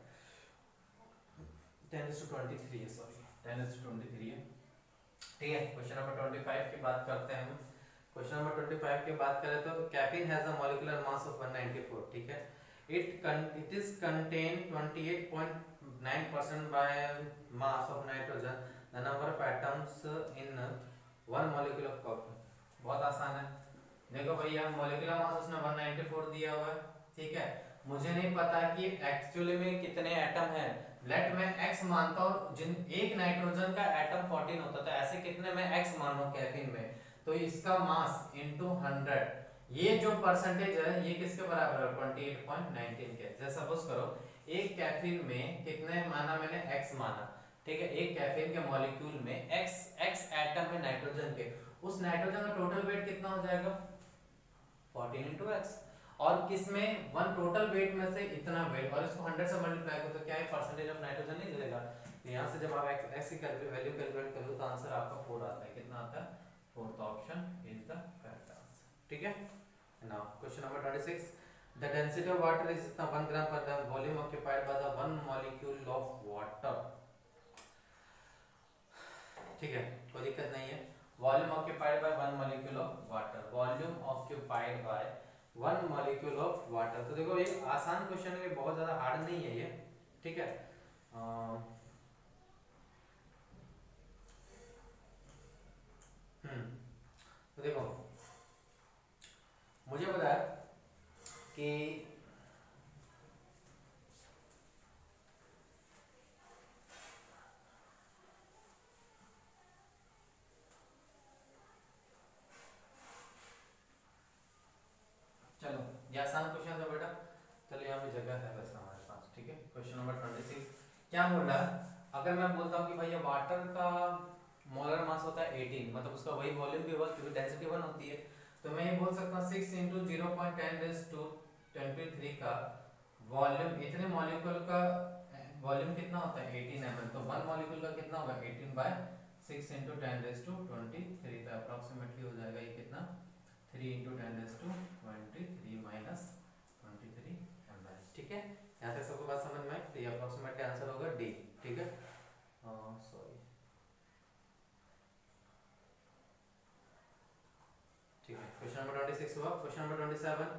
10 raised to 23 है, सॉरी 10 raised to 23 है। ठीक है, क्वेश्चन नंबर 25 की बात करते हैं हम। क्वेश्चन नंबर 25 की बात करें तो caffeine has a molecular mass of 194, ठीक है। It is contained 28.9% by mass of nitrogen. The number of atoms in one molecule of coffee. बहुत आसान है। देखो भैया मॉलिक्यूलर मास उसने 194 दिया हुआ है, ठीक है। मुझे नहीं पता कि एक्चुअली में कितने एटम है। लेट मैं x मानता हूँ, जिन एक नाइट्रोजन का एटम 14 होता था, ऐसे कितने मैं x मान रहा हूँ कैफीन में, तो इसका मास इनटू 100, ये जो परसेंटेज है ये किसके बराबर है 28.19 के। जैसे सपोज करो एक कैफीन में कितने माना मैंने x माना, ठीक है। एक कैफीन के मॉलिक्यूल में x एटम है नाइट्रोजन के, उस नाइट्रोजन का टोटल वेट कितना हो जाएगा 14 into x, और किसमें वन टोटल वेट में से इतना वेट, और इसको 100 से मल्टीप्लाई करो तो क्या है परसेंटेज ऑफ नाइट्रोजन नहीं मिलेगा। तो यहाँ से जब आप x की वैल्यू कैलकुलेट करो तो आंसर आपका 4 आता है। कितना आता है 4, तो option is the correct answer, ठीक है। Now question number 26, the density of water is 1 gram per the volume occupied by the 1 molecule of water, ठीक है, कोई दिक्कत नहीं है। Volume occupied by 1 molecule of water, volume occupied by 1 molecule of water. तो देखो ये आसान क्वेश्चन है, बहुत ज्यादा हार्ड नहीं है ये, ठीक है। तो देखो मुझे बताया कि चलो ये आसान क्वेश्चन था बेटा, चलो यहाँ पे जगह है वैसे हमारे पास, ठीक है। क्वेश्चन नंबर 26 क्या बोल रहा है, अगर मैं बोलता हूँ कि भैया वाटर का मोलर मास होता है 18, मतलब उसका वही वॉल्यूम भी होगा क्योंकि डेंसिटी 1 होती है, तो मैं ये बोल सकता हूँ 6 into 0.10 raised to 23 का वॉल्यूम, इतने मॉलिक्यूल का वॉल्यूम कितना होता है 18 ml, तो 1 मॉलिक्यूल का कितना होगा 18 by 6 into 10 raised to 23, तो अप्रोक्सीमेटली हो जाएगा ये कितना 3 into 10 raised to 23 minus 23 ml, ठीक है। यहाँ तक सबको बात समझ में आई, तो ये अप्रोक्सीमेटली आंसर होगा डी, ठीक है। सॉरी, ठीक है। क्वेश्चन नंबर 26 हुआ। Question number 27,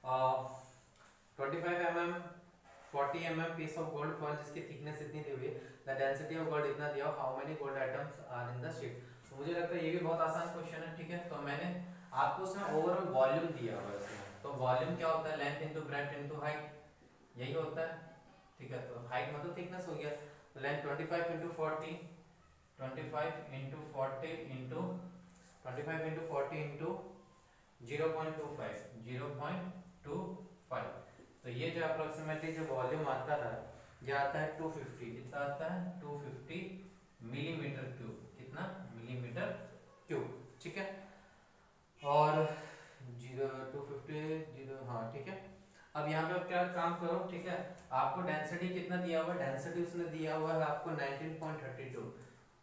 25 mm 40 mm piece of gold foil जिसकी थिकनेस इतनी दी हुई है, द डेंसिटी ऑफ गोल्ड इतना दिया, how many gold atoms are in the sheet. तो मुझे लगता है ये भी बहुत आसान क्वेश्चन है, ठीक है। तो मैंने आपको उसमें ओवरऑल वॉल्यूम दिया हुआ है इसमें, तो वॉल्यूम क्या होता है length into breadth into height, यही होता है, ठीक है। तो हाइट मतलब थिकनेस हो गया, तो length 25 into 40 25 into 40 into 25 into 40 into 0.25 0.25, तो ये जो अप्रोक्सीमेटली जो वॉल्यूम आता है ये आता है 250, कितना आता है 250 मिलीमीटर क्यूब, कितना मिलीमीटर क्यूब, ठीक है। और 250 हाँ, ठीक है। अब यहाँ पे आप क्या काम करो, ठीक है, आपको डेंसिटी कितना दिया हुआ है, डेंसिटी उसने दिया हुआ है आपको 19.32,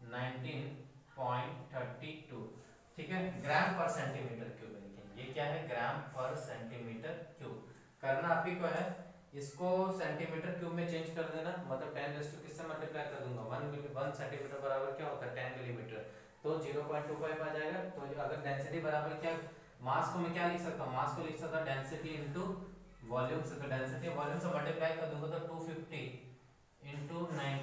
ठीक है, ग्राम पर सेंटीमीटर क्यूब, लेकिन ये क्या है ग्राम पर सेंटीमीटर क्यूब। करना आप ही को है, इसको सेंटीमीटर क्यूब में चेंज कर देना, मतलब 10 रेज़ टू किससे मल्टीप्लाई कर दूंगा 1 सेंटीमीटर बराबर क्या होता है 10 मिलीमीटर, तो 0.25 आ जाएगा। तो अगर डेंसिटी बराबर क्या, मास को मैं क्या लिख सकता हूँ, मास को लिख सकता हूँ डेंसिटी इनटू वॉल्यूम से, तो डेंसिटी वॉल्यूम से मल्टीप्लाई कर दूंगा तो 250 इनटू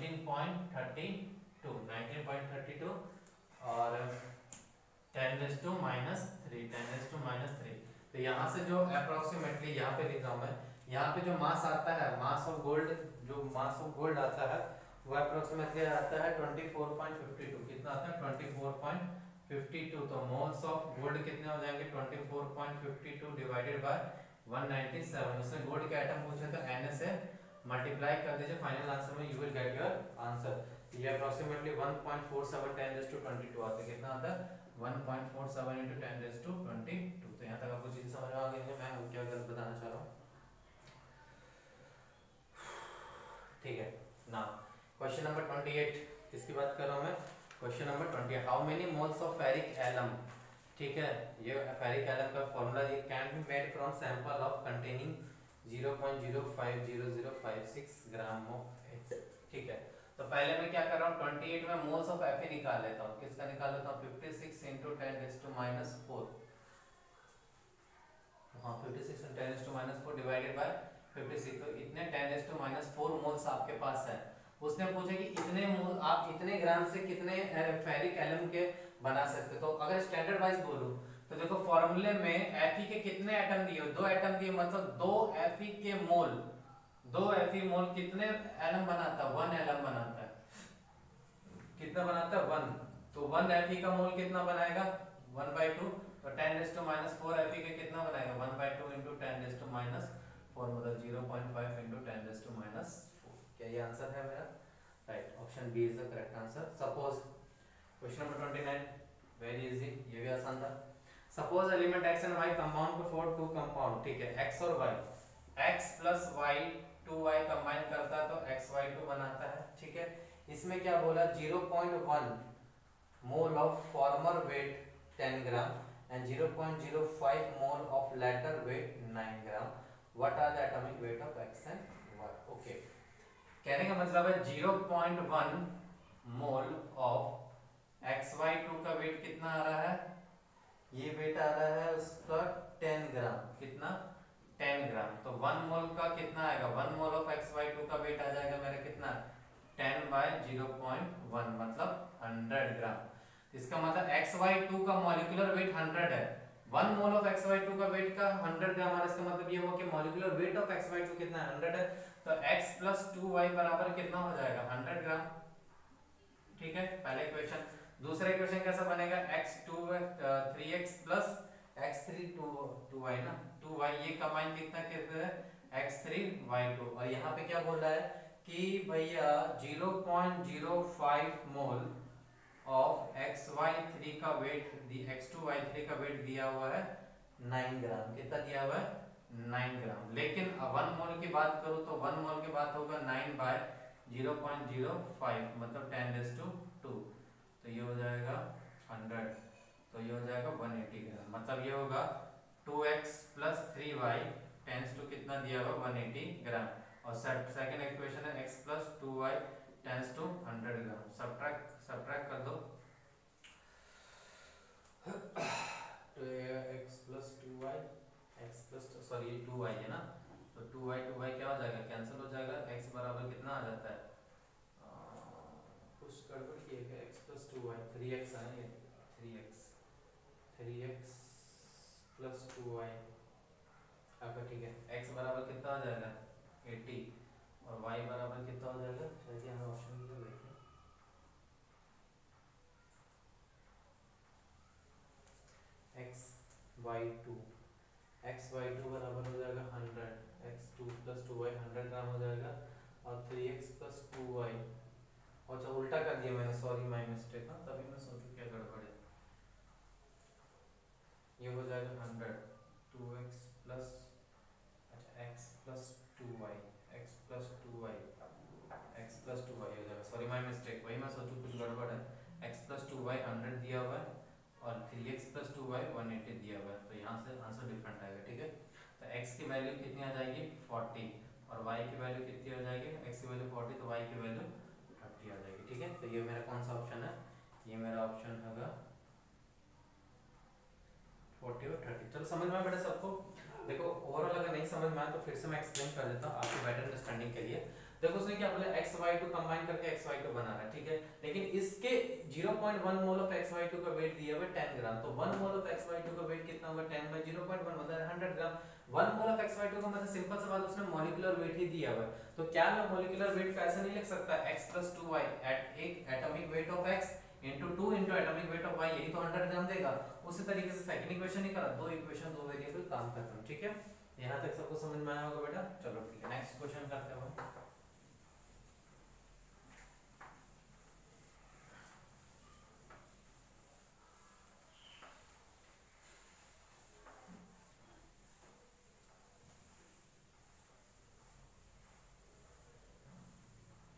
19.32 और 10 रेज़ टू -3, तो यहाँ से जो अप्रोक्सीमेटली यहाँ पे लिख रहा हूँ मैं, यहाँ पे जो मास आता है, मास ऑफ गोल्ड, जो मास ऑफ गोल्ड आता है वो अप्रोक्सीमेटली आता है 24.52, कितना आता है 24.52, तो मोल्स ऑफ गोल्ड कितने हो जाएंगे 24.52 डिवाइडेड बाय 197, उससे गोल्ड के आइटम पूछे तो n से मल्टीप्लाई कर दीजिए, फाइनल आंसर में you will get your answer. ये अप्रोक्सीमेटली 1.47 10 रेज़ टू 22 आता है, कितना आता है 1.47 into 10 रेज़ टू 22। तो यहाँ तक आपको चीजें समझ में आ गई है, मैं क्या बताना चाह रहा हूँ, ठीक है ना। क्वेश्चन नंबर 28 किसकी बात कर रहा हूँ मैं, question number 20, how many moles of ferric alum ठीक है, ये फेरिक एलम का फॉर्मूला ये can be made from sample of containing 0.050056 gram of it. ठीक है, तो पहले मैं क्या कर रहा हूँ 28 में मोल्स ऑफ Fe निकाल लेता हूँ। किसका निकाल लेता हूँ 56 × 10⁻⁴। हाँ 56 × 10⁻⁴ डिवाइडेड बाय 56, तो इतने 10⁻⁴ मोल्स आपके पास है। उसने पूछा कि इतने मोल आप इतने ग्राम से कितने फेरिक एलम के बना सकते। तो अगर स्टैंडर्ड वाइज बोलूं तो देखो फॉर्मूले में Fe के कितने एटम दिए, 2 एटम दिए, मतलब 2 Fe के मोल, 2 Fe मोल कितने एलम बनाता है, 1 एलम बनाता है। कितना बनाता है 1, तो 1 Fe का मोल कितना बनाएगा 1/2, तो 10⁻⁴ Fe के कितना बनाएगा 1/2 × 10⁻⁴, मतलब 0.5 × 10⁻⁴। क्या ये आंसर है मेरा? Right, option B is the correct answer. Suppose question number 29, very easy, ये भी आसान था। Suppose element x and y compound को फॉर टू कंपाउंड, ठीक है, x और y, x plus y 2y combine करता है तो xy2 बनाता है। ठीक है, इसमें क्या बोला 0.1 mole of former weight 10 gram and 0.05 mole of latter weight 9 gram. What are the atomic weight of x and y? Okay, कहने का मतलब है 0.1 मोल ऑफ xy2 का वेट कितना आ रहा है, ये वेट आ रहा है उसका 10 ग्राम। कितना 10 ग्राम, तो 1 मोल का कितना आएगा, 1 मोल ऑफ xy2 का वेट आ जाएगा मेरा कितना 10/0.1 मतलब 100 ग्राम। इसका मतलब xy2 का मॉलिक्यूलर वेट 100 है, 1 मोल ऑफ xy2 का वेट का 100 ग्राम है। इसका मतलब ये हुआ कि मॉलिक्यूलर वेट ऑफ xy2 कितना है 100 है, तो x + 2y बराबर कितना हो जाएगा 100 ग्राम। ठीक है, पहले इक्वेशन। दूसरा इक्वेशन कैसा बनेगा x2 3x plus x3 2y ना 2y, ये कंबाइन कितना करते हैं x3y2। और यहाँ पे क्या बोल रहा है कि भैया 0.05 मोल ऑफ xy3 का वेट x2y3 का वेट दिया हुआ है 9 ग्राम। कितना दिया हुआ है 9 ग्राम। लेकिन 1 मोल की बात करूं तो 1 मोल की बात होगा 9/0.05 मतलब 10⁻², तो ये हो जाएगा 100, तो ये हो जाएगा 180 ग्राम। मतलब ये होगा 2x + 3y टेंस टू कितना दिया हुआ 180 ग्राम। और सेकंड इक्वेशन है x + 2y tends to 100 gram. Subtract कर दो, तो x + 2y सॉरी 2y है ना, तो 2y क्या हो जाएगा कैंसिल हो जाएगा। x बराबर कितना आ जाता है, कुछ गड़बड़ किए क्या, x + 2y 3x है ये 3x + 2y आपका। ठीक है, x बराबर कितना हो जाएगा 80 और y बराबर कितना हो जाएगा, शायद यहाँ ऑप्शन में देखिए xy2 बराबर हो जाएगा 100, x2 + 2y 100 ग्राम हो जाएगा और 3x + 2y, अच्छा उल्टा कर दिया मैंने, सॉरी माय मिस्टेक। हाँ तभी मैं सोचूं क्या गड़बड़ है। ये हो जाएगा 100 2x प्लस अच्छा x + 2y x + 2y हो जाएगा, सॉरी माय मिस्टेक। वही मैं सोचूं कुछ गड़बड़ है। x + 2y 100 दिया हुआ है और 3x + 2y 180 दिया हुआ है, तो यहाँ से आंसर डिफरेंट आएगा। ठीक है, तो x की वैल्यू कितनी आ जाएगी 40 और y की वैल्यू कितनी हो जाएगी, x की वैल्यू 40 तो y की वैल्यू 30 आ जाएगी। ठीक है, तो ये मेरा कौन सा ऑप्शन है, ये मेरा ऑप्शन होगा 40 और 30। चलो समझ में आया बेटा सबको? देखो ओवरऑल अगर नहीं समझ में आया तो फिर से मैं एक्सप्लेन कर देता हूँ आपकी बेटर अंडरस्टैंडिंग के लिए। देखो उसने क्या बोला xy2 कंबाइन करके xy2 बना रहा है। ठीक है, लेकिन इसके 0.1 मोल ऑफ xy2 का वेट दिया हुआ है 10 ग्राम, तो 1 मोल ऑफ xy2 का वेट कितना होगा 10/0.1 मतलब 100 ग्राम। 1 मोल ऑफ xy2 का मतलब सिंपल सा बात उसने मॉलिक्यूलर वेट ही दिया हुआ है, तो क्या मैं मॉलिक्यूलर वेट को ऐसे नहीं लिख सकता x + 2y एक atomic weight of x into 2 into atomic weight of y, यही तो 100 ग्राम देगा। उसी तरीके से सेकंड इक्वेशन ही करा, दो इक्वेशन दो वेरिएबल काम खत्म। ठीक है, यहाँ तक सबको समझ में आया होगा बेटा? चलो ठीक है, नेक्स्ट क्वेश्चन करते हैं।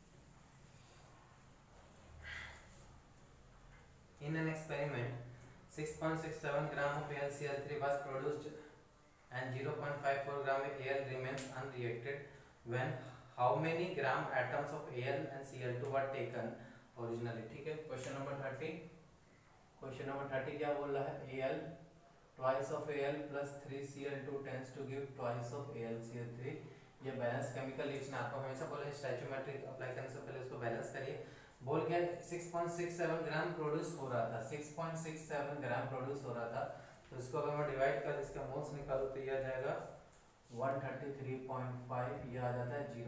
In an experiment, 6.67 gram of AlCl3 was produced and 0.54 gram of Al remains unreacted when how many gram atoms of Al and Cl2 were taken originally। ठीक है, क्वेश्चन नंबर 30। क्वेश्चन नंबर 30 क्या बोल रहा है, Al twice of Al plus 3Cl2 tends to give twice of AlCl3। ये balance chemical reaction आपको हमेशा बोला स्टोइचियोमेट्रिक अप्लाई करने से पहले उसको बैलेंस करिए। बोल क्या 6.67 ग्राम प्रोड्यूस हो रहा था, 6.67 ग्राम प्रोड्यूस हो रहा था, तो इसको अगर मैं डिवाइड कर इसका मोल्स निकालूं तो ये आ जाएगा 133.5, ये आ जाता है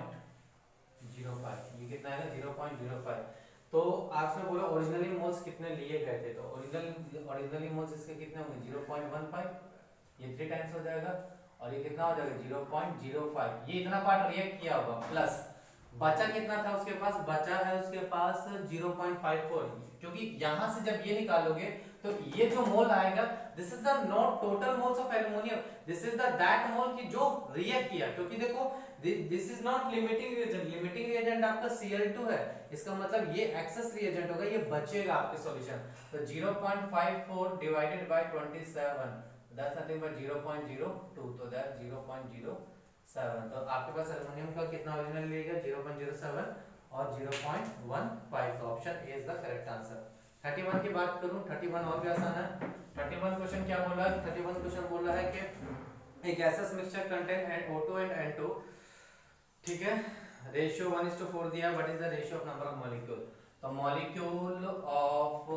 0.05, ये कितना है 0.05। तो आपने बोला ओरिजिनली मोल्स कितने लिए गए थे, तो ओरिजिनली मोल्स इसके कितने होंगे 0.15, ये 3 टाइम्स हो जाएगा, और ये कितना हो जाएगा 0.05। ये इतना पार्ट रिएक्ट किया होगा, प्लस बचा कितना था उसके पास, बचा है उसके पास 0.54, क्योंकि यहां से जब ये निकालोगे तो ये जो मोल आएगा this is the not total moles of aluminium, this is the that mole की जो रिएक्ट किया, क्योंकि देखो this is not limiting reagent, limiting reagent आपका Cl2 है, इसका मतलब ये एक्सेस रिएजेंट होगा, ये बचेगा आपके सॉल्यूशन। तो 0.54 divided by 27 that's nothing but 0.02, तो दैट 0.07। तो आपके पास एल्युमिनियम का कितना ओरिजिनल लिएगा 0.07 और 0.15, तो option A is the correct answer. 31 की बात करूं, 31 और भी आसान है। 31 क्वेश्चन क्या बोल रहा है, 31 क्वेश्चन बोल रहा है कि एक gases mixture contain O2 and N2, ठीक है, रेशियो 1:4 दिया, what is the ratio of number of molecule, तो molecule of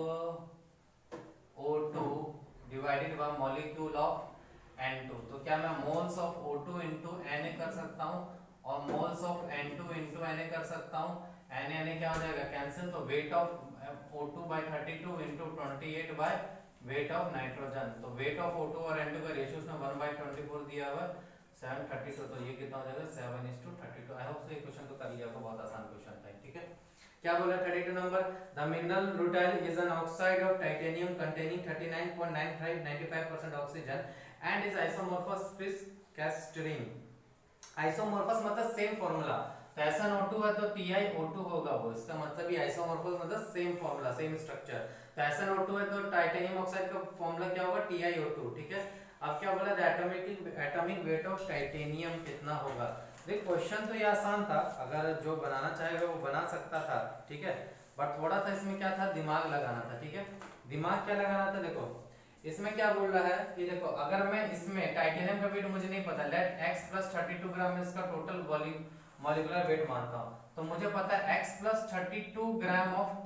O2 divided by molecule of N2, तो क्या मैं moles of O2 into Na कर सकता हूं और moles of N2 into Na कर सकता हूं, Na क्या हो जाएगा कैंसिल, तो weight of O2 by 32 into 28 by weight of nitrogen, तो वेट ऑफ O2 और N2 का रेशियो उसमें 1/24 दिया हुआ 732, तो ये कितना हो जाएगा 7:32। आई होप सो ये क्वेश्चन तो कर लिया होगा, बहुत आसान क्वेश्चन था, ठीक है। क्या बोला 32 number, the mineral rutile is an oxide of titanium containing 39.95% oxygen and is isomorphous with cassiterite. Isomorphous मतलब सेम फार्मूला, तो SnO2 है तो TiO2 होगा वो, इसका मतलब ये आइसोमॉर्फस मतलब सेम फार्मूला, सेम स्ट्रक्चर, तो SnO2 है तो टाइटेनियम ऑक्साइड का फार्मूला क्या होगा TiO2, ठीक है। अब क्या बोला एटॉमिक वेट ऑफ टाइटेनियम कितना होगा। देख क्वेश्चन तो ये आसान था, अगर जो बनाना चाहेगा वो बना सकता था, ठीक है, बट थोड़ा सा इसमें क्या था दिमाग लगाना था, ठीक है। दिमाग क्या लगाना था, देखो इसमें क्या बोल रहा है कि देखो अगर मैं इसमें टाइटेनियम का वेट मुझे नहीं पता, लेट x + 32 ग्राम में इसका टोटल मॉलिक्यूलर वेट मानता हूं, तो मुझे पता है x + 32 ग्राम ऑफ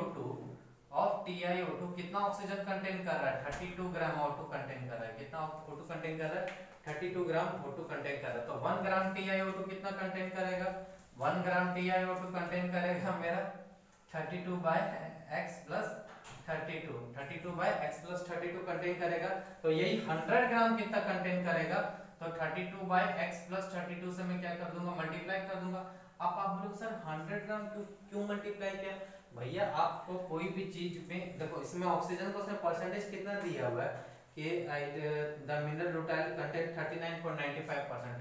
TiO2 कितना ऑक्सीजन कंटेन कर रहा है, 32 ग्राम O2 कंटेन कर रहा है, कितना O2 कंटेन कर रहा है 32 ग्राम O2 कंटेन कर रहा है, तो 1 ग्राम TiO2 कितना कंटेन करेगा, 1 ग्राम TiO2 कंटेन करेगा मेरा 32 by x + 32, 32 by x + 32 contain करेगा, तो यही 100 ग्राम कितना कंटेन करेगा, तो 32 बाय x + 32 से मैं क्या कर दूंगा मल्टीप्लाई कर दूंगा। अब आप बोलोगे सर 100 ग्राम क्यों मल्टीप्लाई किया, भैया आपको कोई भी चीज में देखो इसमें ऑक्सीजन को उसने परसेंटेज कितना दिया हुआ है कि the mineral rutile contain 39.95%,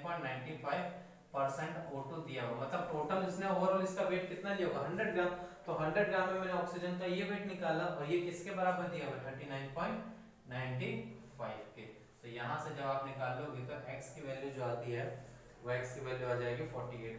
39.95% O2 दिया हुआ, मतलब टोटल इसने ओवरऑल इसका वेट कितना दिया होगा 100 ग्राम, तो 100 ग्राम में मैंने ऑक्सीजन का ये वेट निकाला और ये किसके बराबर दिया हुआ 39.95 के, तो यहाँ से जब आप निकाल लोगे तो x की वैल्यू जो आती है वो x की वैल्यू आ जाएगी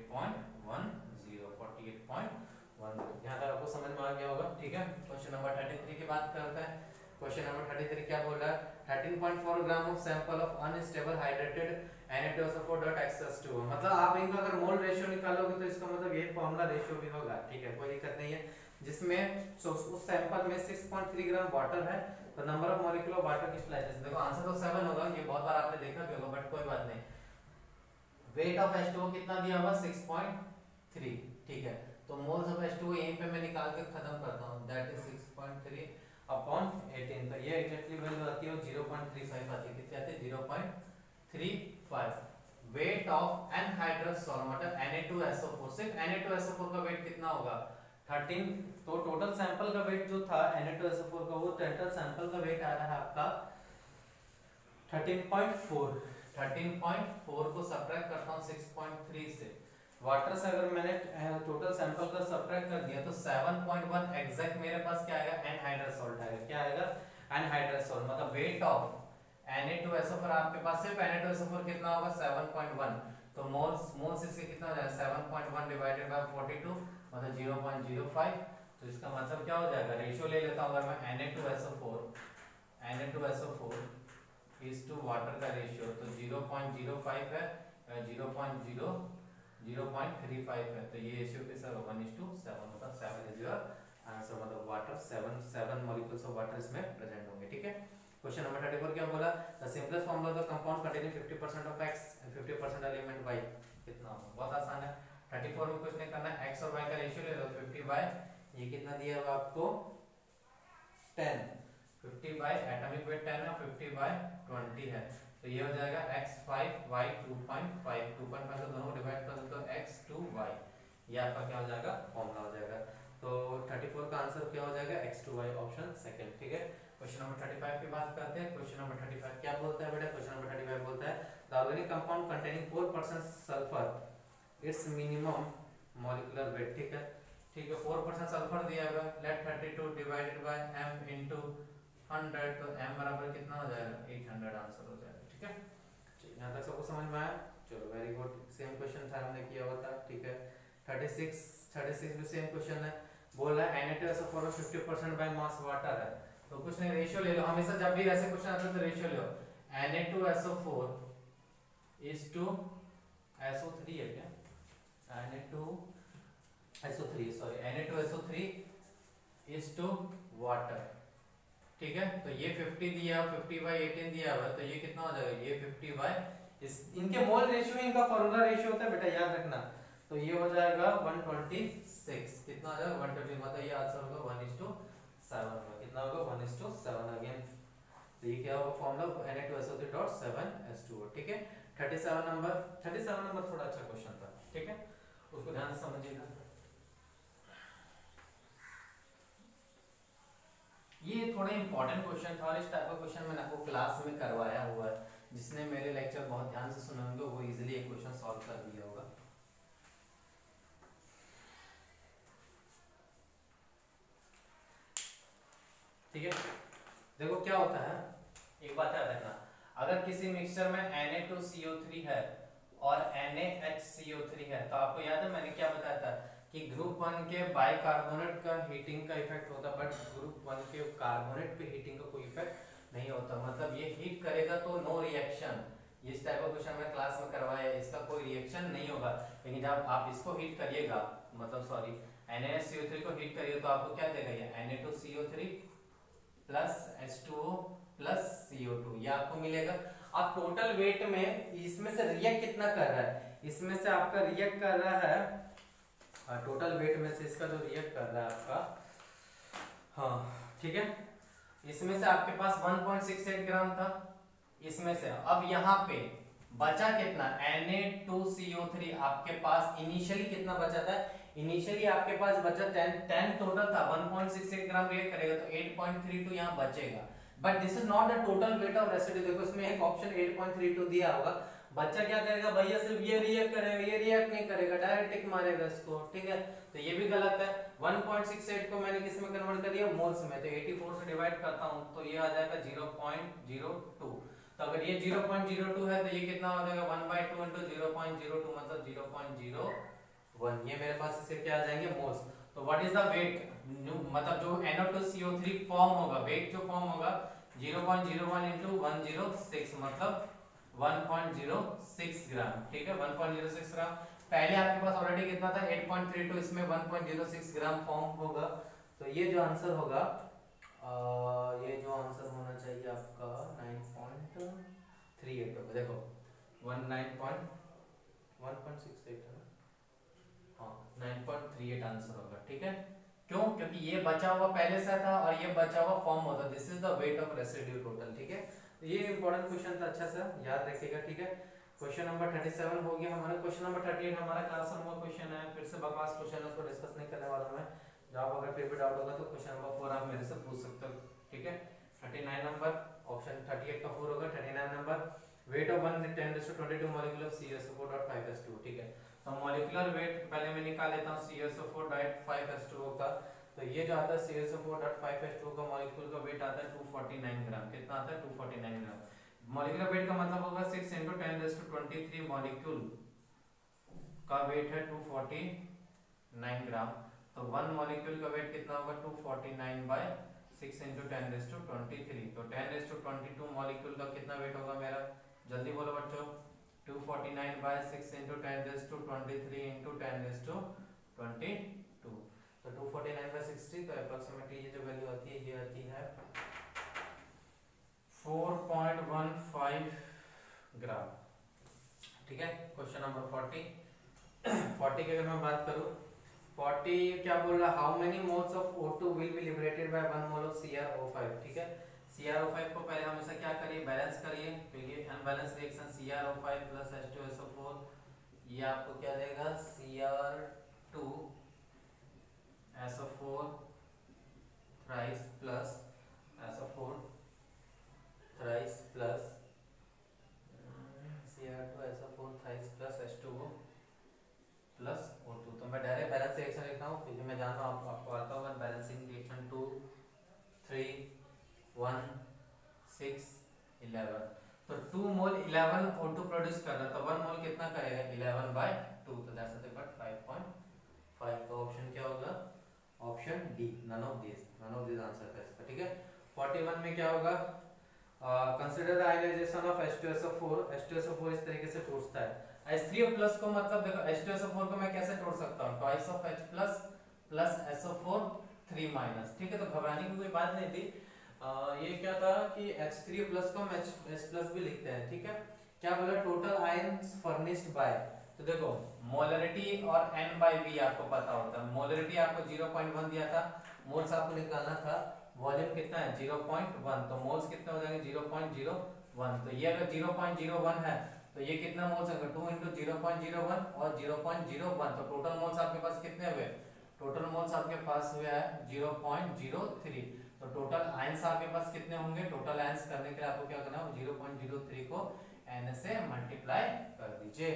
48.10। यहाँ तक आपको समझ में आ गया होगा, ठीक है। क्वेश्चन नंबर 33 की बात करते हैं। क्वेश्चन नंबर 33 क्या बोल रहा है, 13.4 gram of sample of unstable hydrated Na2SO4.X2, मतलब आप इनका अगर मोल रेशियो निकालोगे तो इसका मतलब ये फार्मूला रेशियो भी होगा, ठीक है, कोई दिक्कत नहीं है, जिसमें उस सैंपल में 6.3 ग्राम वाटर है, तो number of molecule of water crystallization, देखो आंसर तो 7 होगा, ये बहुत बार आपने देखा भी होगा बट कोई बात नहीं। वेट ऑफ H2O कितना दिया हुआ 6.3, ठीक है, तो मोल्स ऑफ H2O यहीं पे मैं निकाल के खत्म करता हूं, दैट इज 6.3 अपॉन 18, तो ये एग्जैक्टली वैल्यू आती है 0.35 आती है, कितनी आती है 0.35। वेट ऑफ एनहाइड्रस सॉल्ट मतलब Na2SO4, सिर्फ Na2SO4 का वेट कितना होगा 13, तो टोटल सैंपल का वेट जो था Na2SO4 का वो टोटल सैंपल का वेट आ रहा है आपका 13.4, 13.4 को सब्ट्रैक्ट करता हूं 6.3 से, वाटर से अगर मैंने टोटल सैंपल का सब्ट्रैक्ट कर दिया तो 7.1 एग्जैक्ट मेरे पास क्या आएगा, एनहाइड्रस सॉल्ट आएगा। क्या आएगा, एनहाइड्रस सॉल्ट। मतलब वेट ऑफ Na2SO4 आपके पास सिर्फ Na2SO4 कितना होगा 7.1, तो मोल्स इसके कितना हो जाएगा 7.1 डिवाइडेड बाय 42 मतलब 0.05। तो इसका मतलब क्या हो जाएगा, रेशियो ले लेता हूं अगर मैं Na2SO4 इज टू वाटर का रेशियो, तो 0.05 है, 0.35 है, तो ये रेशियो के साथ 1:7 होगा। 7 इज योर आंसर, मतलब वाटर 7 मॉलिक्यूल्स ऑफ वाटर इसमें प्रेजेंट होंगे। ठीक है। क्वेश्चन नंबर 34 क्या बोला, the simplest formula of the compound containing 50% of x and 50% element y कितना होगा। बहुत आसान है। 34 में कुछ नहीं करना, x और y का रेशियो ले लो, 50 बाय ये कितना दिया हुआ आपको 10, 50 बाय एटॉमिक वेट 10 है, 50 बाय 20 है, तो ये हो जाएगा x5 y 2.5 2.5 तो दोनों डिवाइड कर दो तो x2y, ये आपका क्या हो जाएगा, फॉर्मूला हो जाएगा। तो 34 का आंसर क्या हो जाएगा, x2y, ऑप्शन सेकंड। ठीक है। क्वेश्चन नंबर 35 की बात करते हैं। क्वेश्चन नंबर 35 क्या बोलता है बेटा, क्वेश्चन नंबर 35 बोलता है the organic compound containing 4% sulphur its minimum molecular weight. ठीक है, ठीक है, 4% सल्फर दिया हुआ है, let 32 divided by m into 100, तो m बराबर कितना हो जाएगा 800 आंसर हो जाएगा। ठीक है, यहां तक सबको समझ में आया। चलो वेरी गुड। सेम क्वेश्चन था हमने किया हुआ था। ठीक है, 36 भी सेम क्वेश्चन है। बोल रहा है Na2SO4 50% बाय मास वाटर है, तो कुछ नहीं, रेशियो ले लो। हमेशा जब भी ऐसे क्वेश्चन आते हैं तो ratio low. Na2SO4 is to SO3 है क्या, Na2SO3 इज टू वाटर। ठीक है, तो ये 50 दिया, 50/18 दिया हुआ, तो ये कितना हो जाएगा, ये 50 इस इनके मोल रेशियो, इनका फॉर्मूला रेशियो होता है बेटा, याद रखना। तो ये हो जाएगा 126, कितना हो जाएगा 120, मतलब ये आंसर होगा 1:7 होगा। कितना होगा 1:7 अगेन। तो ये क्या होगा फॉर्मूला, Na2SO3.7H2O। ठीक है। 37 नंबर थोड़ा अच्छा क्वेश्चन था। ठीक है, उसको ध्यान से समझिएगा। ये थोड़ा इंपॉर्टेंट क्वेश्चन था और इस टाइप का क्वेश्चन मैंने आपको क्लास में करवाया हुआ है। जिसने मेरे लेक्चर बहुत ध्यान से सुने होंगे वो इजीली एक क्वेश्चन सॉल्व कर दिया होगा। ठीक है, देखो क्या होता है, एक बात याद रखना, अगर किसी मिक्सचर में Na2CO3 है और NaHCO3 है, तो आपको याद है मैंने क्या बताया था कि ग्रुप 1 के बाइकार्बोनेट का हीटिंग का इफेक्ट होता है, बट ग्रुप 1 के कार्बोनेट पे हीटिंग का कोई इफेक्ट नहीं होता। मतलब ये हीट करेगा तो नो रिएक्शन, इस टाइप का क्वेश्चन मैं क्लास में करवाया, इसका कोई रिएक्शन नहीं होगा। लेकिन जब आप इसको हीट करिएगा, मतलब सॉरी NaCO3 को हीट करिएगा, तो आपको क्या देगा, ये Na2CO3 plus H2O plus CO2, ये आपको मिलेगा। अब टोटल वेट में इसमें से रिएक्ट कितना कर रहा है, इसमें से आपका रिएक्ट कर रहा है, टोटल वेट में से इसका जो रिएक्ट कर रहा है आपका, हाँ ठीक है, इसमें से आपके पास 1.68 ग्राम था, इसमें से अब यहाँ पे बचा कितना, Na2CO3 आपके पास इनिशियली कितना बचा था, इनिशियली आपके पास बचा 10 टोटल था, 1.68 ग्राम रिएक्ट करेगा तो 8.32 यहाँ बचेगा। But this is not the total weight of residue. देखो इसमें एक ऑप्शन 8.32 दिया होगा, बच्चा क्या करेगा भैया, सिर्फ ये रिएक्ट करेगा, ये रिएक्ट नहीं करेगा, डायरेक्ट टिक मारेगा इसको। ठीक है, तो ये भी गलत है। 1.68 को मैंने किस में कन्वर्ट कर दिया, मोल्स में, तो 84 से डिवाइड करता हूं तो ये आ जाएगा 0.02। तो अगर ये 0.02 है तो ये कितना हो जाएगा 1/2 into 0.02 मतलब 0.01, ये मेरे पास इससे क्या आ जाएंगे, मोल्स। तो व्हाट इज द वेट, मतलब जो NO2CO3 फॉर्म होगा, वेट जो फॉर्म होगा 0.01 into 106 मतलब 1.06 ग्राम। ठीक है, 1.06 ग्राम। पहले आपके पास ऑलरेडी कितना था 8.32, इसमें 1.06 ग्राम फॉर्म होगा। तो ये जो आंसर होगा, ये जो आंसर होना चाहिए आपका 9.38 होगा। देखो 1.68 है ना, हाँ 9.38 आंसर होगा। ठीक है, क्यों, क्योंकि ये बचा हुआ पहले से था और ये बचा हुआ फॉर्म होता, this is the weight of residue total. ठीक है, तो ये इंपॉर्टेंट क्वेश्चन था, अच्छा सा याद रखिएगा। ठीक है, क्वेश्चन नंबर 37 हो गया हमारा। क्वेश्चन नंबर 38 हमारा क्लास रूम का क्वेश्चन है, फिर से बकवास क्वेश्चन है, उसको डिस्कस नहीं करने वाला मैं। जब अगर फिर भी डाउट होगा तो क्वेश्चन नंबर 4 आप मेरे से पूछ सकते हो। ठीक है, 39 नंबर, ऑप्शन 38 का 4 होगा। 39 number, weight of 1×10⁻22 molecule of CSO4.5H2O। ठीक है, तो मॉलिक्यूलर वेट पहले मैं निकाल लेता हूं CSO4.5H2O का, तो तो ये जो आता है CaSO4.5H2 का मॉलिक्यूल का वेट आता है 249 ग्राम। कितना आता है? 249 ग्राम। मॉलिक्यूलर वेट का मतलब होगा 6 × 10⁻23 मॉलिक्यूल का वेट है 249 ग्राम। तो 1 मॉलिक्यूल का वेट कितना होगा? 249/6 × 10⁻23। तो 10⁻22 मॉलिक्यूल का कितना वेट होगा मेरा? जल्दी बोलो बच्चों। 249/6 × 10⁻23 × 10⁻22। तो 249/60, तो अप्रोक्सीमेटली ये जो वैल्यू आती है ये आती है 4.15 ग्राम। ठीक है। क्वेश्चन नंबर 40 की अगर मैं बात करूं, 40 क्या बोल रहा है? How many moles of O2 will be liberated by 1 mole of CrO5। ठीक है। CrO5 को पहले हमेशा क्या करिए? बैलेंस करिए। तो ये unbalance reaction CrO5 plus H2SO4, ये आपको क्या देगा? Cr2SO4 thrice plus SO4 thrice plus Cr2SO4 thrice plus H2O plus O2। तो मैं डायरेक्ट बैलेंस रिएक्शन लिख रहा हूँ क्योंकि मैं जान रहा हूँ आपको आता होगा बैलेंसिंग रिएक्शन 2 3 1 6 11। तो 2 मोल 11 O2 प्रोड्यूस कर रहा है, तो 1 मोल कितना करेगा? 11/2। तो दैट्स नथिंग बट 5.5। तो ऑप्शन क्या होगा? Option D, none of this answer है इसका। ठीक है। 41 में क्या होगा? Consider the ionization of H2SO4। H2SO4 इस तरीके से टूटता है। H3O+ को मतलब देखो H2SO4 को मैं कैसे तोड़ सकता हूँ? Twice of H plus SO4 3-। ठीक है। तो घबराने की कोई बात नहीं थी। ये क्या था कि H3O+ को हम H+ भी लिखते हैं। ठीक है। क्या बोला? टोटल आयंस फर्निश्ड बाय, तो देखो मोलरिटी और N/V आपको पता होता है। मोलरिटी आपको 0.1 दिया था, मोल्स आपको निकालना था, वॉल्यूम कितना है? 0.1। तो मोल्स कितने हो जाएंगे? 0.01। तो ये अगर 0.01 है तो ये कितना मोल्स होगा? 2 × 0.01 और 0.01। तो टोटल मोल्स आपके पास कितने हुए? टोटल मोल्स आपके पास हुए है 0.03। तो टोटल आयंस आपके पास कितने होंगे? टोटल आयंस करने के लिए आपको क्या करना है? 0.03 को N से मल्टीप्लाई कर दीजिए।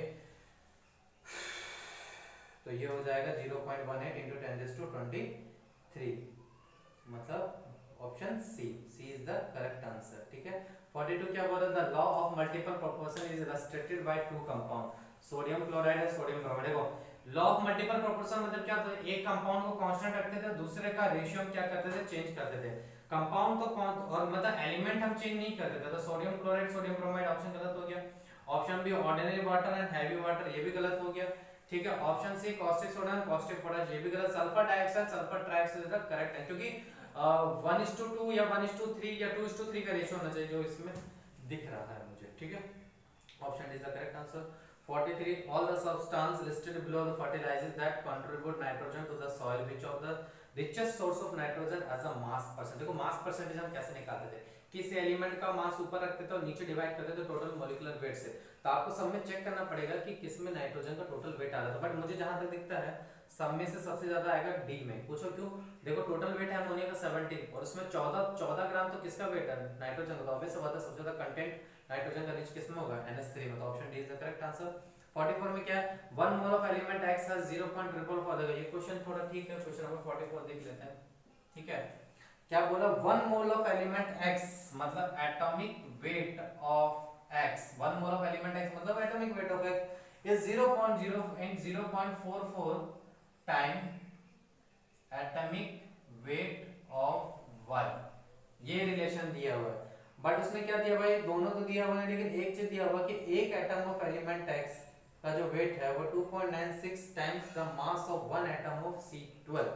तो ये हो जाएगा 0.18 × 10⁻23, मतलब option C is the correct answer. ठीक है। 42 क्या बोला? The law of multiple proportion is restricted by 2 compound, sodium chloride और सोडियम ब्रोमाइड। देखो लॉ ऑफ मल्टीपल प्रोपोर्शन मतलब क्या होता है? एक कंपाउंड को कांस्टेंट रखते थे, दूसरे का रेशियो क्या करते थे? चेंज करते थे। कंपाउंड तो और मतलब एलिमेंट हम चेंज नहीं करते थे। तो sodium chloride sodium bromide option गलत हो गया। Option B ordinary water and heavy water, ये भी गलत हो गया। ठीक है। Option C caustic soda and caustic potash, ये भी गलत। Sulphur dioxide sulphur trioxide is the correct है, क्योंकि 1:2 या 1:3 या 2:3 का रेशियो होना चाहिए जो इसमें दिख रहा है मुझे। ठीक है। Option is the correct answer. 43 all the substance listed below the fertilizers that contribute nitrogen to the soil, which of the richest source of nitrogen as a mass percent। देखो मास परसेंटेज हम कैसे निकालते थे? किसी element का मास ऊपर रखते थे और नीचे डिवाइड करते थे टोटल मॉलिक्यूलर वेट से। तो आपको सब में चेक करना पड़ेगा कि किस में नाइट्रोजन का टोटल वेट आ रहा था, बट मुझे जहां तक दिखता है सब में से सबसे ज्यादा आएगा डी में। पूछो क्यों? देखो टोटल वेट है अमोनिया का 17 और उसमें 14 ग्राम तो किसका वेट है? नाइट्रोजन का। तो ऑब्वियस बात है सबसे ज्यादा कंटेंट नाइट्रोजन का रिच किसमें होगा? NH3 में। तो option D is the correct answer. 44 में क्या है? 1 mole of element X has 0.444। देखो ये क्वेश्चन थोड़ा ठीक है, क्वेश्चन नंबर 44 देख लेते हैं। ठीक है। क्या बोला? 1 मोल ऑफ एलिमेंट X मतलब atomic weight of X। 1 mole of element X मतलब atomic weight of X is 0.0 and 0.44 time atomic weight of Y। ये रिलेशन दिया हुआ है, बट उसने क्या दिया भाई? दोनों तो दिया हुआ है, लेकिन एक चीज दिया हुआ कि एक एटम ऑफ एलिमेंट X का जो वेट है वो 2.96 times the mass of one atom of C12।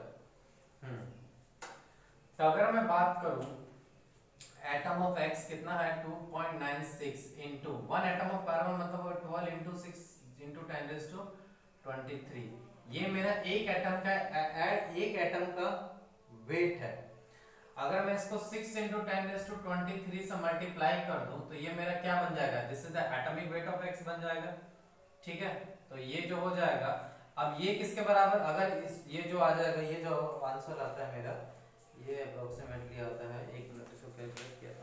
तो अगर मैं बात करूं एटम ऑफ X कितना है? 2.96 इनटू 1 एटम ऑफ कार्बन मतलब 12 इनटू 6 इनटू 10⁻23। ये मेरा एक एटम का वेट है। अगर मैं इसको 6 इनटू 10⁻23 से मल्टीप्लाई कर दूं तो ये मेरा क्या बन जाएगा? This is the atomic weight of X बन जाएगा। ठीक है। तो ये जो हो जाएगा, अब ये किसके बराबर? अगर ये जो आ जाएगा, ये जो आंसर आता है मेरा, ये अप्रोक्सीमेटली आता है, एक मिनट इसको कैलकुलेट किया था।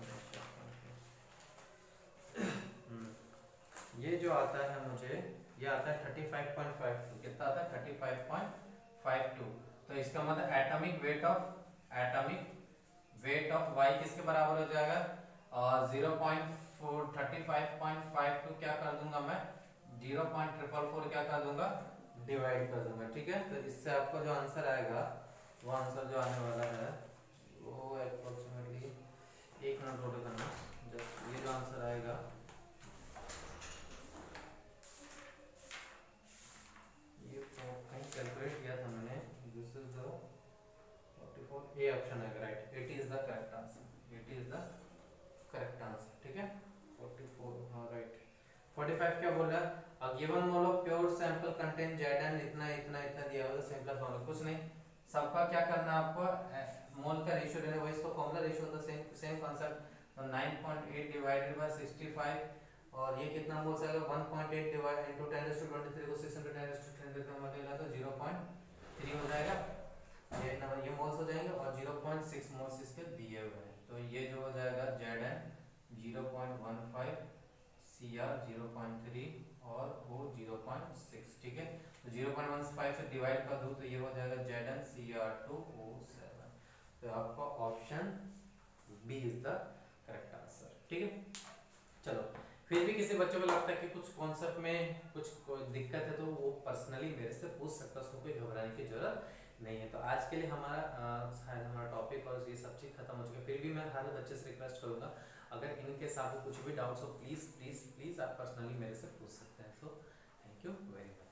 ये जो आता है मुझे, ये आता है 35.52। कितना आता है? 35.52। तो इसका मतलब एटॉमिक वेट ऑफ y किसके बराबर हो जाएगा, 0.35.52 क्या कर दूंगा मैं, 0.444 क्या कर दूंगा, डिवाइड कर दूंगा। ठीक है, तो इससे आपको जो आंसर आएगा, वो आंसर जो आने वाला है वो अप्रोक्सीमेटली, एक मिनट नोट करना, जस्ट ये जो आंसर आएगा, ये कहीं कैलकुलेट किया था मैंने, this is the 44, A option है right, it is the correct answer, it is the correct answer. ठीक है, 44, हाँ राइट। 45 क्या बोल रहा है, a given mole of pure sample contain Zn इतना इतना इतना दिया हुआ है, सिंपल फॉर्मूला कुछ नहीं, सबका क्या करना है आपको, मोल का रेशियो लेना, वही इसको फॉर्मूला रेशियो होता है, सेम कांसेप्ट। तो 9.8 डिवाइडेड बाय 65, और ये कितना मोल्स आएगा, 1.8 डिवाइड इनटू 10⁻23 को 6 × 10⁻10 में मल्टीप्लाई तो 0.3 हो जाएगा, ये नंबर ये मोल्स हो जाएंगे, और 0.6 मोल्स इसके दिए हुए हैं, तो ये जो हो जाएगा Zn 0.15, Cr 0.3 और वो 0.6। ठीक है, तो 0.15 से डिवाइड कर दूं तो ये हो जाएगा Zn Cr2O7, तो आपका option B is the correct answer. ठीक है, चलो फिर भी किसी बच्चे को लगता है कि कुछ कॉन्सेप्ट में कुछ दिक्कत है तो वो पर्सनली मेरे से पूछ सकता है, उसको कोई घबराने की जरूरत नहीं है। तो आज के लिए हमारा टॉपिक और ये सब चीज़ खत्म हो चुका है। फिर भी मैं हर बच्चे से रिक्वेस्ट करूंगा, अगर इनके साथ कुछ भी डाउट्स हो प्लीज़ प्लीज़ प्लीज़ आप पर्सनली मेरे से पूछ सकते हैं। So thank you very much.